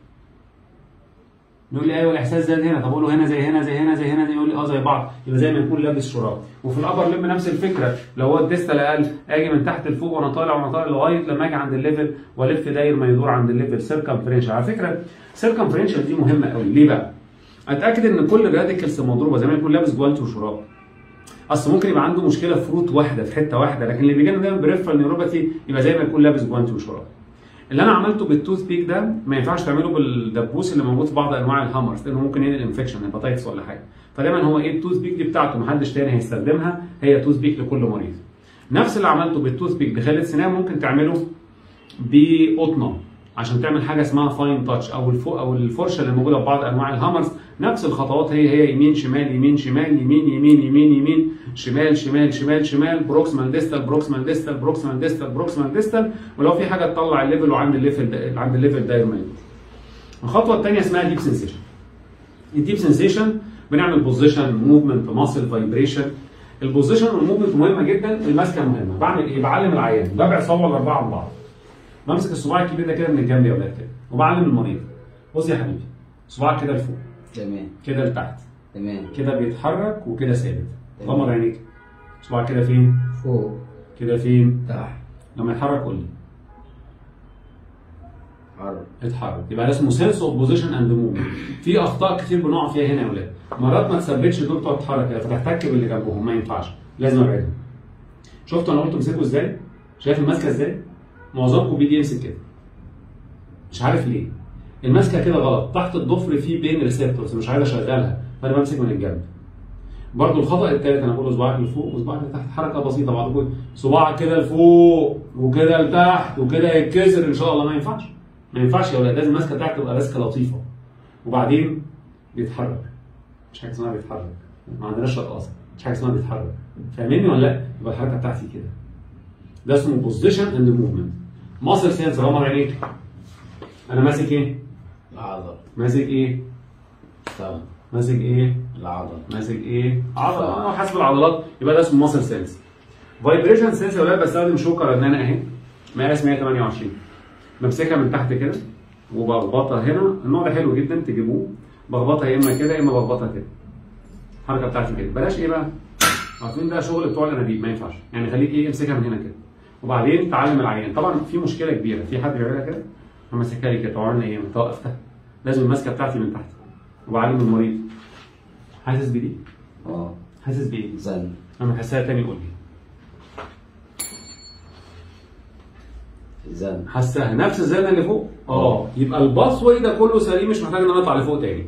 يقول لي ايوه الاحساس زاد هنا، طب اقول له هنا زي هنا زي هنا زي هنا زي، يقول لي اه زي بعض، يبقى زي ما يكون لابس شراب. وفي الابر ليم نفس الفكره، لو هو الديستال اقل اجي من تحت لفوق وانا طالع وانا طالع لغايه لما اجي عند الليفل والف داير ما يدور عند الليفل سيركمفرنشال. على فكره سيركمفرنشال دي مهمه قوي، ليه بقى؟ اتاكد ان كل الراديكلز مضروبه زي ما يكون لابس جوانتي وشراب. اصل ممكن يبقى عنده مشكله في روت واحده في حته واحده، لكن اللي بيجي لنا دايما بريفرال نيوروباثي يبقى زي ما يكون لابس جوانتي وشراب. اللي انا عملته بالتوث بيك ده ما ينفعش تعمله بالدبوس اللي موجود في بعض انواع الهامرز، لانه ممكن ينقل انفكشن هيباتايتس ولا حاجه. فدايما هو ايه التوث بيك دي بتاعته محدش تاني هيستخدمها، هي توث بيك لكل مريض. نفس اللي عملته بالتوث بيك بخالة سنان ممكن تعمله بقطنه عشان تعمل حاجه اسمها فاين تاتش، او الفو او الفرشه اللي موجوده في بعض انواع الهامرز. نفس الخطوات هي هي، يمين شمال يمين شمال يمين يمين يمين يمين شمال شمال شمال شمال، بروكسمال ديستال بروكسمال ديستال بروكسمال ديستال بروكسمال ديستال، ولو في حاجه تطلع الليفل وعند الليفل عند الليفل داير ما يدور. الخطوه الثانيه اسمها ديب سنسيشن. الديب سنسيشن بنعمل بوزيشن موفمنت ماسل فايبريشن. البوزيشن والموفمنت مهمه جدا، الماسكه مهمه. بعمل ايه؟ بعلم العيان، ببعد صوابع الاربعه عن بعض، بمسك الصباع الكبير ده كده من الجنب يا ولاد كده، وبعلم المريض بص يا حبيبي صباعك كده لفوق، تمام، كده لتحت، تمام، كده بيتحرك وكده ثابت. غمض عينيك، صباعك كده فين؟ فوق، كده فين؟ تحت. لما يتحرك قول لي اتحرك، اتحرك. يبقى ده اسمه سنس اوف بوزيشن اند موفمنت. في اخطاء كتير بنقع فيها هنا يا ولاد، مرات ما تثبتش دول تقعد تتحرك كده فتحتك باللي جنبهم، ما ينفعش، لازم ابعدهم. شفتوا انا قلت امسكوا ازاي؟ شايف الماسكه ازاي؟ معظمكم بيجي يمسك كده مش عارف ليه. الماسكه كده غلط، تحت الضفر في بين ريسبتورز مش عايز اشغلها، فانا بمسك من الجنب. برضه الخطا الثالث انا بقول صباعك لفوق وصباعك لتحت، حركه بسيطه بعض صباعك كده لفوق وكده لتحت وكده يتكسر ان شاء الله، ما ينفعش. ما ينفعش يا ولاد، لازم الماسكه بتاعتك تبقى ماسكه لطيفه. وبعدين بيتحرك، مش حاجه اسمها بيتحرك، ما عندناش رقاصه، مش حاجه اسمها بيتحرك. فاهمني ولا لا؟ يبقى الحركه بتاعتي كده. ده اسمه بوزيشن اند موفمنت. ماسل سنس، غمض عينيك. انا ماسك ايه؟ العضل. ماسك ايه؟ طبعا. ماسك ايه؟ العضل. ماسك ايه؟ عضل. اه حسب العضلات يبقى ده اسمه ماسل سنس. فايبريشن سنس يا ولاد بستخدم شوكه رنانه اهي مقاس مية وتمانية وعشرين. بمسكها من تحت كده وبخبطها هنا، النوع ده حلو جدا تجيبوه. بخبطها يا اما كده يا اما بخبطها كده. الحركه بتاعتي كده، بلاش ايه بقى؟ عارفين ده شغل بتوع الانابيب، ما ينفعش. يعني خليك ايه، امسكها من هنا كده. وبعدين تعلم العيان، طبعا في مشكله كبيره، في حد بيعملها كده همسكها لي كده، طبعا ايه؟ توقفتها. لازم الماسكه بتاعتي من تحت. وبعلم المريض. حاسس بدي؟ اه. حاسس بايه؟ زن. لما تحسها تاني قول لي. زن. حسها نفس الزنه اللي فوق؟ اه. يبقى الباص واي ده كله سليم، مش محتاج ان انا اطلع لفوق تاني.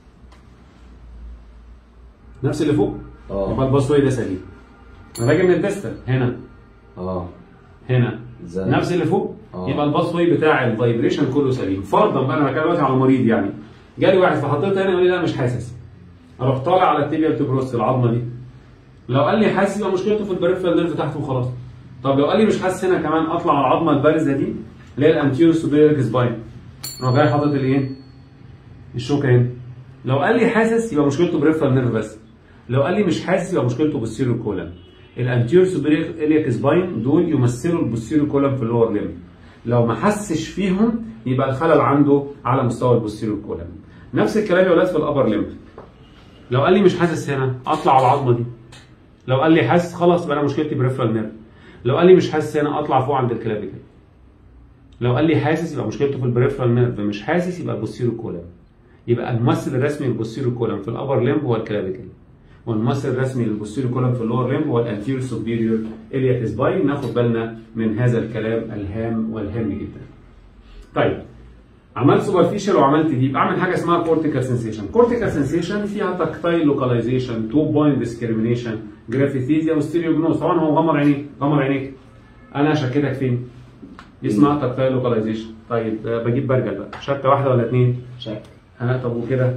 نفس اللي فوق؟ اه. يبقى الباص واي ده سليم. انا باجي من الديستال هنا. اه. هنا. زن. نفس اللي فوق؟ اه. يبقى الباص واي بتاع الفايبريشن كله سليم. فرضا بقى انا بتكلم دلوقتي على مريض يعني. جالي واحد فحطيت هنا يقول لي لا مش حاسس. اروح طالع على التيبيال تبروس العظمه دي. لو قال لي حاسس يبقى مشكلته في البريفرال نيرف تحت وخلاص. طب لو قال لي مش حاسس هنا كمان، اطلع على العظمه البارزه دي اللي هي الانتيريور سوبيريور سباين. اروح جاي حاطط الايه؟ الشوكه هنا. لو قال لي حاسس يبقى مشكلته بريفرال نيرف بس. لو قال لي مش حاسس يبقى مشكلته بوستيريور كولم. الانتيريور سوبيريور الياك سباين دول يمثلوا البوستيريور كولم في اللور ليمب. لو ما حسش فيهم يبقى الخلل عنده على مستوى البوستيريور كولم. نفس الكلام يا ولاد في الابر ليمب. لو قال لي مش حاسس هنا اطلع على العظمه دي. لو قال لي حاسس خلاص يبقى انا مشكلتي بريفرال نيرف. لو قال لي مش حاسس هنا اطلع فوق عند الكلافيكل. لو قال لي حاسس يبقى مشكلته في البريفرال نيرف، مش حاسس يبقى البوستيريور كولم. يبقى الممثل الرسمي للبوستيريور كولم في الابر ليمب هو الكلافيكل. والممثل الرسمي للبوستيريور كولم في اللور ليمب هو الانتيريور سوبيريور الياك سباين. ناخد بالنا من هذا الكلام الهام والهام جدا. طيب عملت سوبرفيشال وعملت ديب، اعمل حاجه اسمها كورتيكال سنسيشن. كورتيكال سنسيشن فيها تاكتايل لوكاليزيشن، تو بوينت ديسكريميشن، جرافيثيزيا وستيريوجنوز. طبعا هو غمض عينيك، غمض عينيك. انا هشككك فين؟ دي اسمها تاكتايل لوكاليزيشن. طيب بجيب برجل بقى، شكه واحده ولا اثنين؟ شك. ها طب وكده؟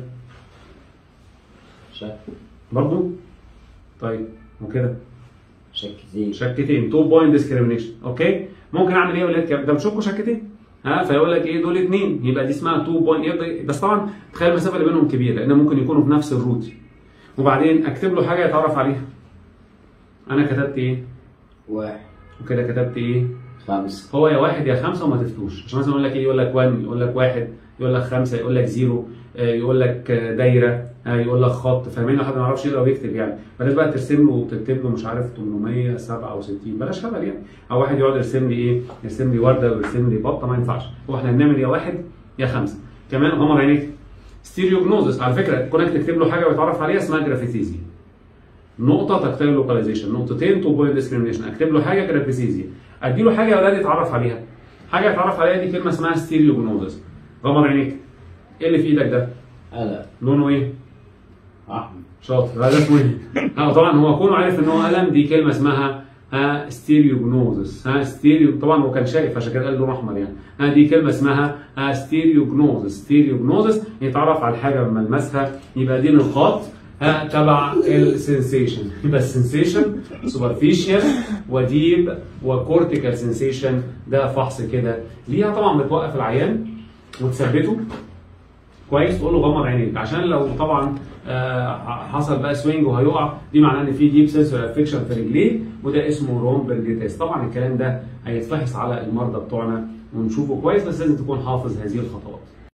شك. برضه؟ طيب وكده؟ شكتين. شكتين، تو بوينت ديسكريميشن. اوكي؟ ممكن اعمل ايه يا ولاد؟ ده مشكوا شكتين. ها فيقول لك ايه دول اثنين، يبقى دي اسمها تو بوينت. بس طبعا تخيل المسافه اللي بينهم كبيره لان ممكن يكونوا في نفس الروت. وبعدين اكتب له حاجه يتعرف عليها. انا كتبت ايه؟ واحد. وكده كتبت ايه؟ خمسة. هو يا واحد يا خمسه وما تفتوش، عشان مثلا يقول لك ايه؟ يقول لك واحد، يقول لك واحد، يقول لك خمسه، يقول لك زيرو، يقول لك دايره، يقول لك خط. فاهمين؟ واحد ما يعرفش يقرا ويكتب يعني. بلاش بقى ترسم له وتكتب له مش عارف ثمانمية وسبعة وستين، بلاش هبل يعني. او واحد يقعد يرسم لي ايه؟ يرسم لي ورده ويرسم لي بطه، ما ينفعش. هو احنا هنعمل يا واحد يا خمسه. كمان غمض عينيك. ستيريوجنوزس على فكره كونك تكتب له حاجه ويتعرف عليها اسمها جرافيثيزيا. نقطه تاكتايل لوكاليزيشن، نقطتين تو بوينت ديسكريميشن. اكتب له حاجه جرافيثيزيا. ادي له حاجه يا اولاد يتعرف عليها. حاجه يتعرف عليها دي كلمه اسمها ستيريوجنوزس. غمض عينيك. ايه اللي في ايدك ده؟ قلم. لونه ايه؟ احمر. شاطر. هذا اسمه ايه؟ اه طبعا هو كونه عارف ان هو قلم، دي كلمه اسمها ها ستيريوجنوزس. ها ستيريو طبعا هو كان شايف عشان كده قال لونه احمر يعني. ها دي كلمه اسمها ها ستيريوجنوزس. ستيريوجنوزس يتعرف على الحاجه لما المسها. يبقى دي نقاط ها تبع السنسيشن. يبقى السنسيشن سوبرفيشال وديب وكورتيكال سنسيشن. ده فحص كده ليها. طبعا بتوقف العيان وتثبته كويس، تقول له غمض عينيك عشان لو طبعا آه حصل بقى سوينج وهيقع، دي معناه ان في ديب سنسور افكشن في رجليه، وده اسمه رومبرج تيست. طبعا الكلام ده هيتفحص على المرضى بتوعنا ونشوفه كويس، بس لازم تكون حافظ هذه الخطوات.